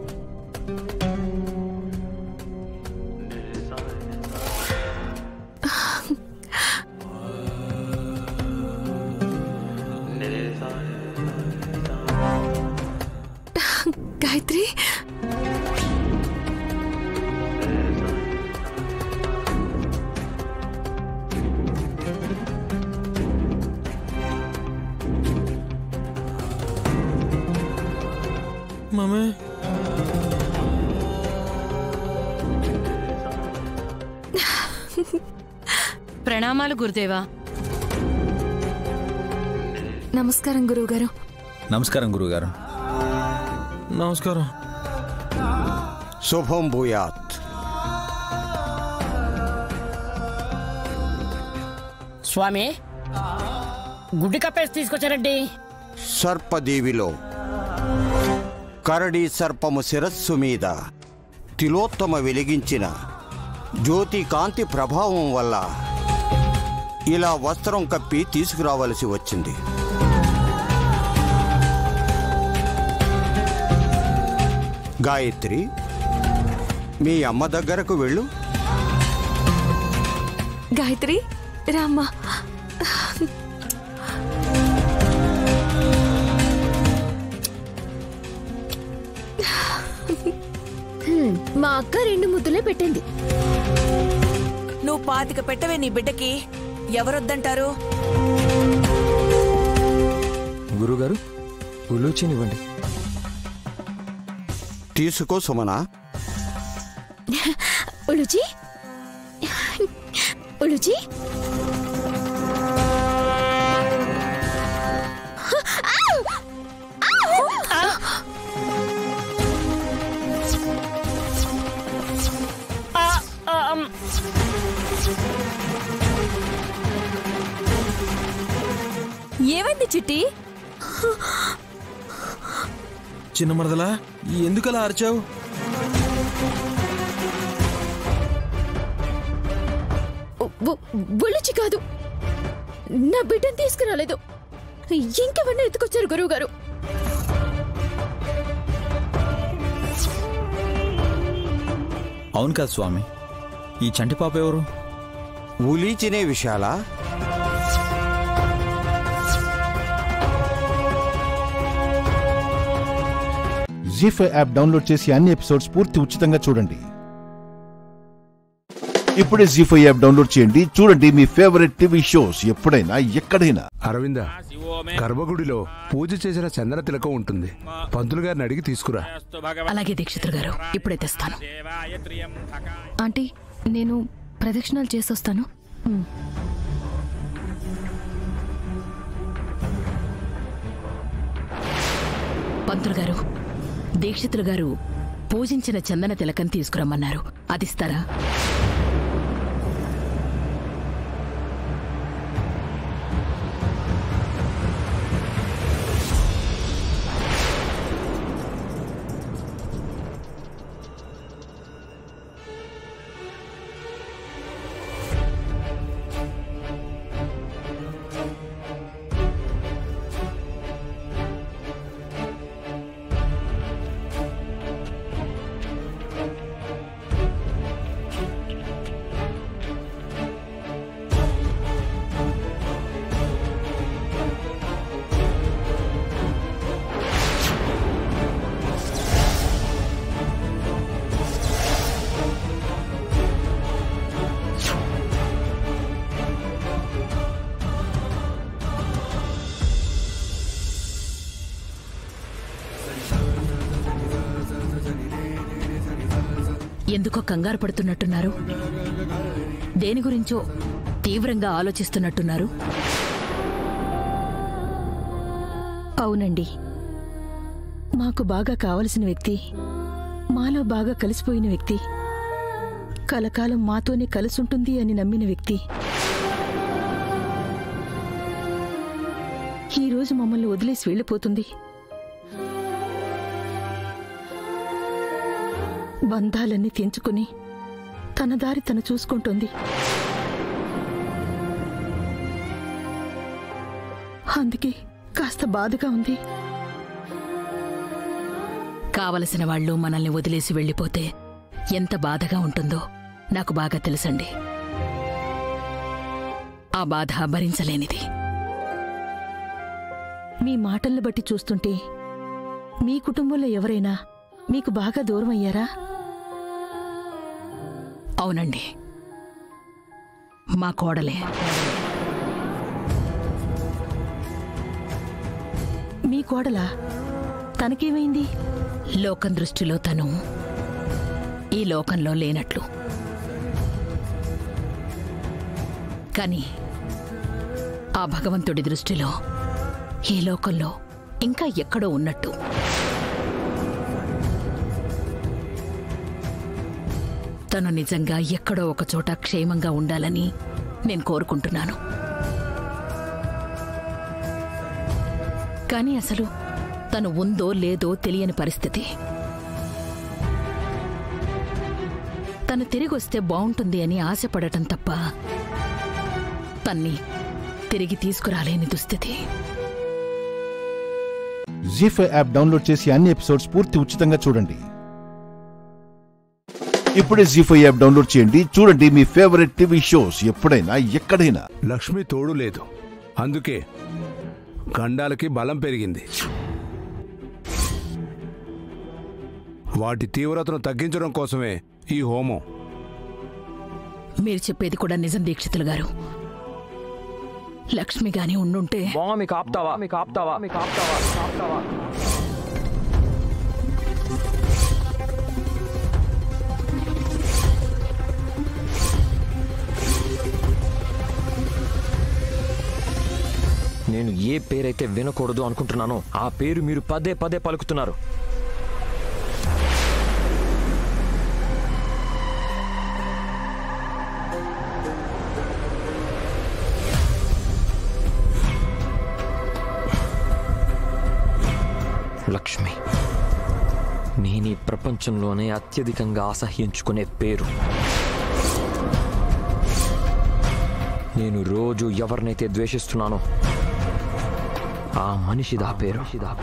గాయత్రి, మమ్మీ ప్రణామాలు గురుదేవా. నమస్కారం గురువుగారు. నమస్కారం గురువుగారు. నమస్కారం. శుభం భూయాత్. స్వామి, గుడ్డి కప్పేసి తీసుకొచ్చారండి. సర్పదేవిలో కరడి సర్పము శిరస్సు మీద తిలోత్తమ వెలిగించిన జ్యోతి కాంతి ప్రభావం వల్ల ఇలా వస్త్రం కప్పి తీసుకురావలసి వచ్చింది. గాయత్రి, మీ అమ్మ దగ్గరకు వెళ్ళు. గాయత్రి రామ్మా. మా అక్క 2 ముద్దులే పెట్టింది. నువ్వు 25 పెట్టవే నీ బిడ్డకి. ఎవరొద్దంటారు? గురుగారు, ఉలూచినివ్వండి. తీసుకో సుమనా. ఉలుచి ఉలుచి ఏమైంది చిట్టి? చిన్న మరదలా ఎందుకలా అరిచావు? ఉలుచి కాదు, నా బిడ్డను తీసుకురాలేదు. ఇంకెవరిని ఎత్తుకొచ్చారు గురువు గారు? అవును కాదు స్వామి, ఈ చంటి పాప ఎవరు? ఉలీచినే విశాల. జీ5 యాప్ డౌన్లోడ్ చేసి అన్ని ఎపిసోడ్స్ పూర్తి ఉచితంగా చూడండి. ఇప్పుడే జీ5 యాప్ డౌన్లోడ్ చేయండి, చూడండి మీ ఫేవరెట్ టీవీ షోస్ ఎప్పుడైనా ఎక్కడైనా. అరవింద, గర్భగుడిలో పూజ చేసిన చందన తిలకం ఉంటుంది, పంతులు గారిని అడిగి తీసుకురా. అలాగే దీక్షితులు గారు, ఇప్పుడే తెస్తాను. ఆంటీ, నేను ప్రదక్షిణాలు చేసొస్తాను. పంతులు గారు, దీక్షితులు గారు పూజించిన చందన తిలకం తీసుకురమ్మన్నారు, అదిస్తారా? ఎందుకో కంగారు పడుతున్నట్టున్నారు. దేని గురించో తీవ్రంగా ఆలోచిస్తున్నట్టున్నారు. అవునండి, మాకు బాగా కావలసిన వ్యక్తి, మాలో బాగా కలిసిపోయిన వ్యక్తి, కలకాలం మాతోనే కలిసుంటుంది అని నమ్మిన వ్యక్తి ఈరోజు మమ్మల్ని వదిలేసి వెళ్ళిపోతుంది. బంధాలన్నీ తెంచుకుని తన దారి తను చూసుకుంటోంది. అందుకే కాస్త బాధగా ఉంది. కావలసిన వాళ్ళు మనల్ని వదిలేసి వెళ్ళిపోతే ఎంత బాధగా ఉంటుందో నాకు బాగా తెలుసండి. ఆ బాధ భరించలేనిది. మీ మాటల్ని బట్టి చూస్తుంటే మీ కుటుంబంలో ఎవరైనా మీకు బాగా దూరం అయ్యారా? అవునండి, మా కోడలే. మీ కోడలా? తనకేమైంది? లోకం దృష్టిలో తను ఈ లోకంలో లేనట్లు, కానీ ఆ భగవంతుడి దృష్టిలో ఈ లోకంలో ఇంకా ఎక్కడో ఉన్నట్టు. తను నిజంగా ఎక్కడో ఒక చోట క్షేమంగా ఉండాలని నేను కోరుకుంటున్నాను. కానీ అసలు తను ఉందో లేదో తెలియని పరిస్థితి. తను తిరిగొస్తే బావుంటుంది అని ఆశపడటం తప్ప తన్ని తిరిగి తీసుకురాలేని దుస్థితి. జీ5 యాప్ డౌన్లోడ్ చేసి అన్ని ఎపిసోడ్స్ పూర్తి ఉచితంగా చూడండి. ఇప్పుడే జీ5 యాప్ డౌన్లోడ్ చేయండి, చూడండి మీ ఫేవరెట్ టీవీ షోస్ ఎప్పుడైనా ఎక్కడైనా. లక్ష్మి తోడు లేదు, అందుకే గండాలకి బలం పెరిగింది. వాటి తీవ్రతను తగ్గించడం కోసమే ఈ హోమం. మీరు చెప్పేది కూడా నిజం దీక్షితులు గారు. లక్ష్మి గాని ఉండుంటే మీకు ఆప్తావా మీకు ఆప్తావా మీకు ఆప్తావా ఆప్తావా నేను ఏ పేరైతే వినకూడదు అనుకుంటున్నానో ఆ పేరు మీరు పదే పదే పలుకుతున్నారు. లక్ష్మి, నేను ఈ ప్రపంచంలోనే అత్యధికంగా అసహ్యించుకునే పేరు. నేను రోజు ఎవరినైతే ద్వేషిస్తున్నానో ఆ మనిషిదా పేరు.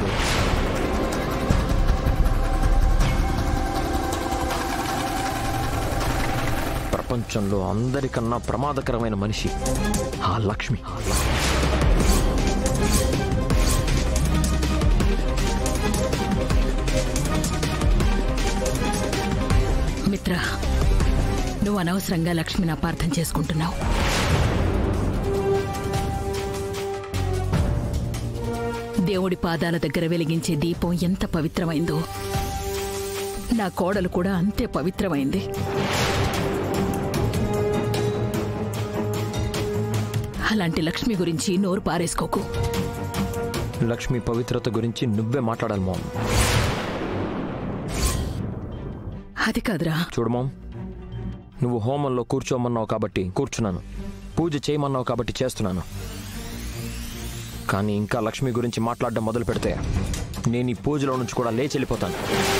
ప్రపంచంలో అందరికన్నా ప్రమాదకరమైన మనిషి ఆ లక్ష్మి. మిత్ర, నువ్వు అనవసరంగా లక్ష్మిని అపార్థం చేసుకుంటున్నావు. దేవుడి పాదాల దగ్గర వెలిగించే దీపం ఎంత పవిత్రమైందో నా కోడలు కూడా అంతే పవిత్రమైంది. అలాంటి లక్ష్మి గురించి నోరు పారేసుకోకు. లక్ష్మి పవిత్రత గురించి నువ్వే మాట్లాడాలి మామ్. అది కాదురా. చూడు మామ్, నువ్వు హోమంలో కూర్చోమన్నావు కాబట్టి కూర్చున్నాను, పూజ చేయమన్నావు కాబట్టి చేస్తున్నాను. కానీ ఇంకా లక్ష్మి గురించి మాట్లాడడం మొదలు పెడితే నేను ఈ పూజలో నుంచి కూడా లేచి వెళ్ళిపోతాను.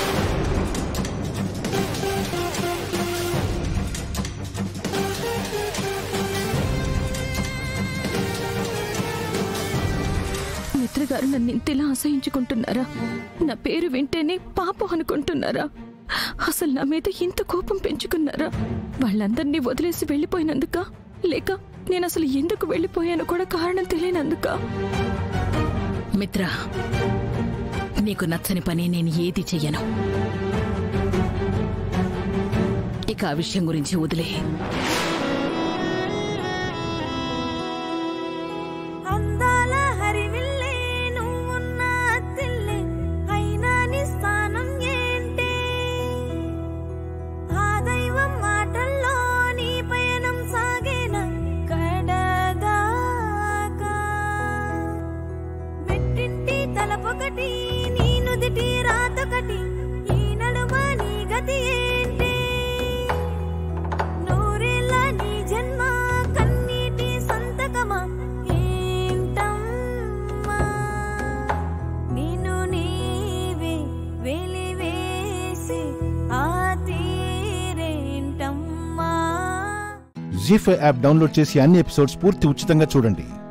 మిత్రగారు నన్ను ఇంతలా అసహించుకుంటున్నారా? నా పేరు వింటేనే పాపం అనుకుంటున్నారా? అసలు నా మీద ఇంత కోపం పెంచుకున్నారా? వాళ్ళందరినీ వదిలేసి వెళ్ళిపోయినందుక, లేక నేను అసలు ఎందుకు వెళ్ళిపోయానో కూడా కారణం తెలియనందుక? మిత్ర, నీకు నచ్చని పని నేను ఏది చెయ్యను. ఇక ఆ విషయం గురించి వదిలే. జీ5 యాప్ డౌన్లోడ్ చేసి అన్ని ఎపిసోడ్స్ పూర్తి ఉచితంగా చూడండి.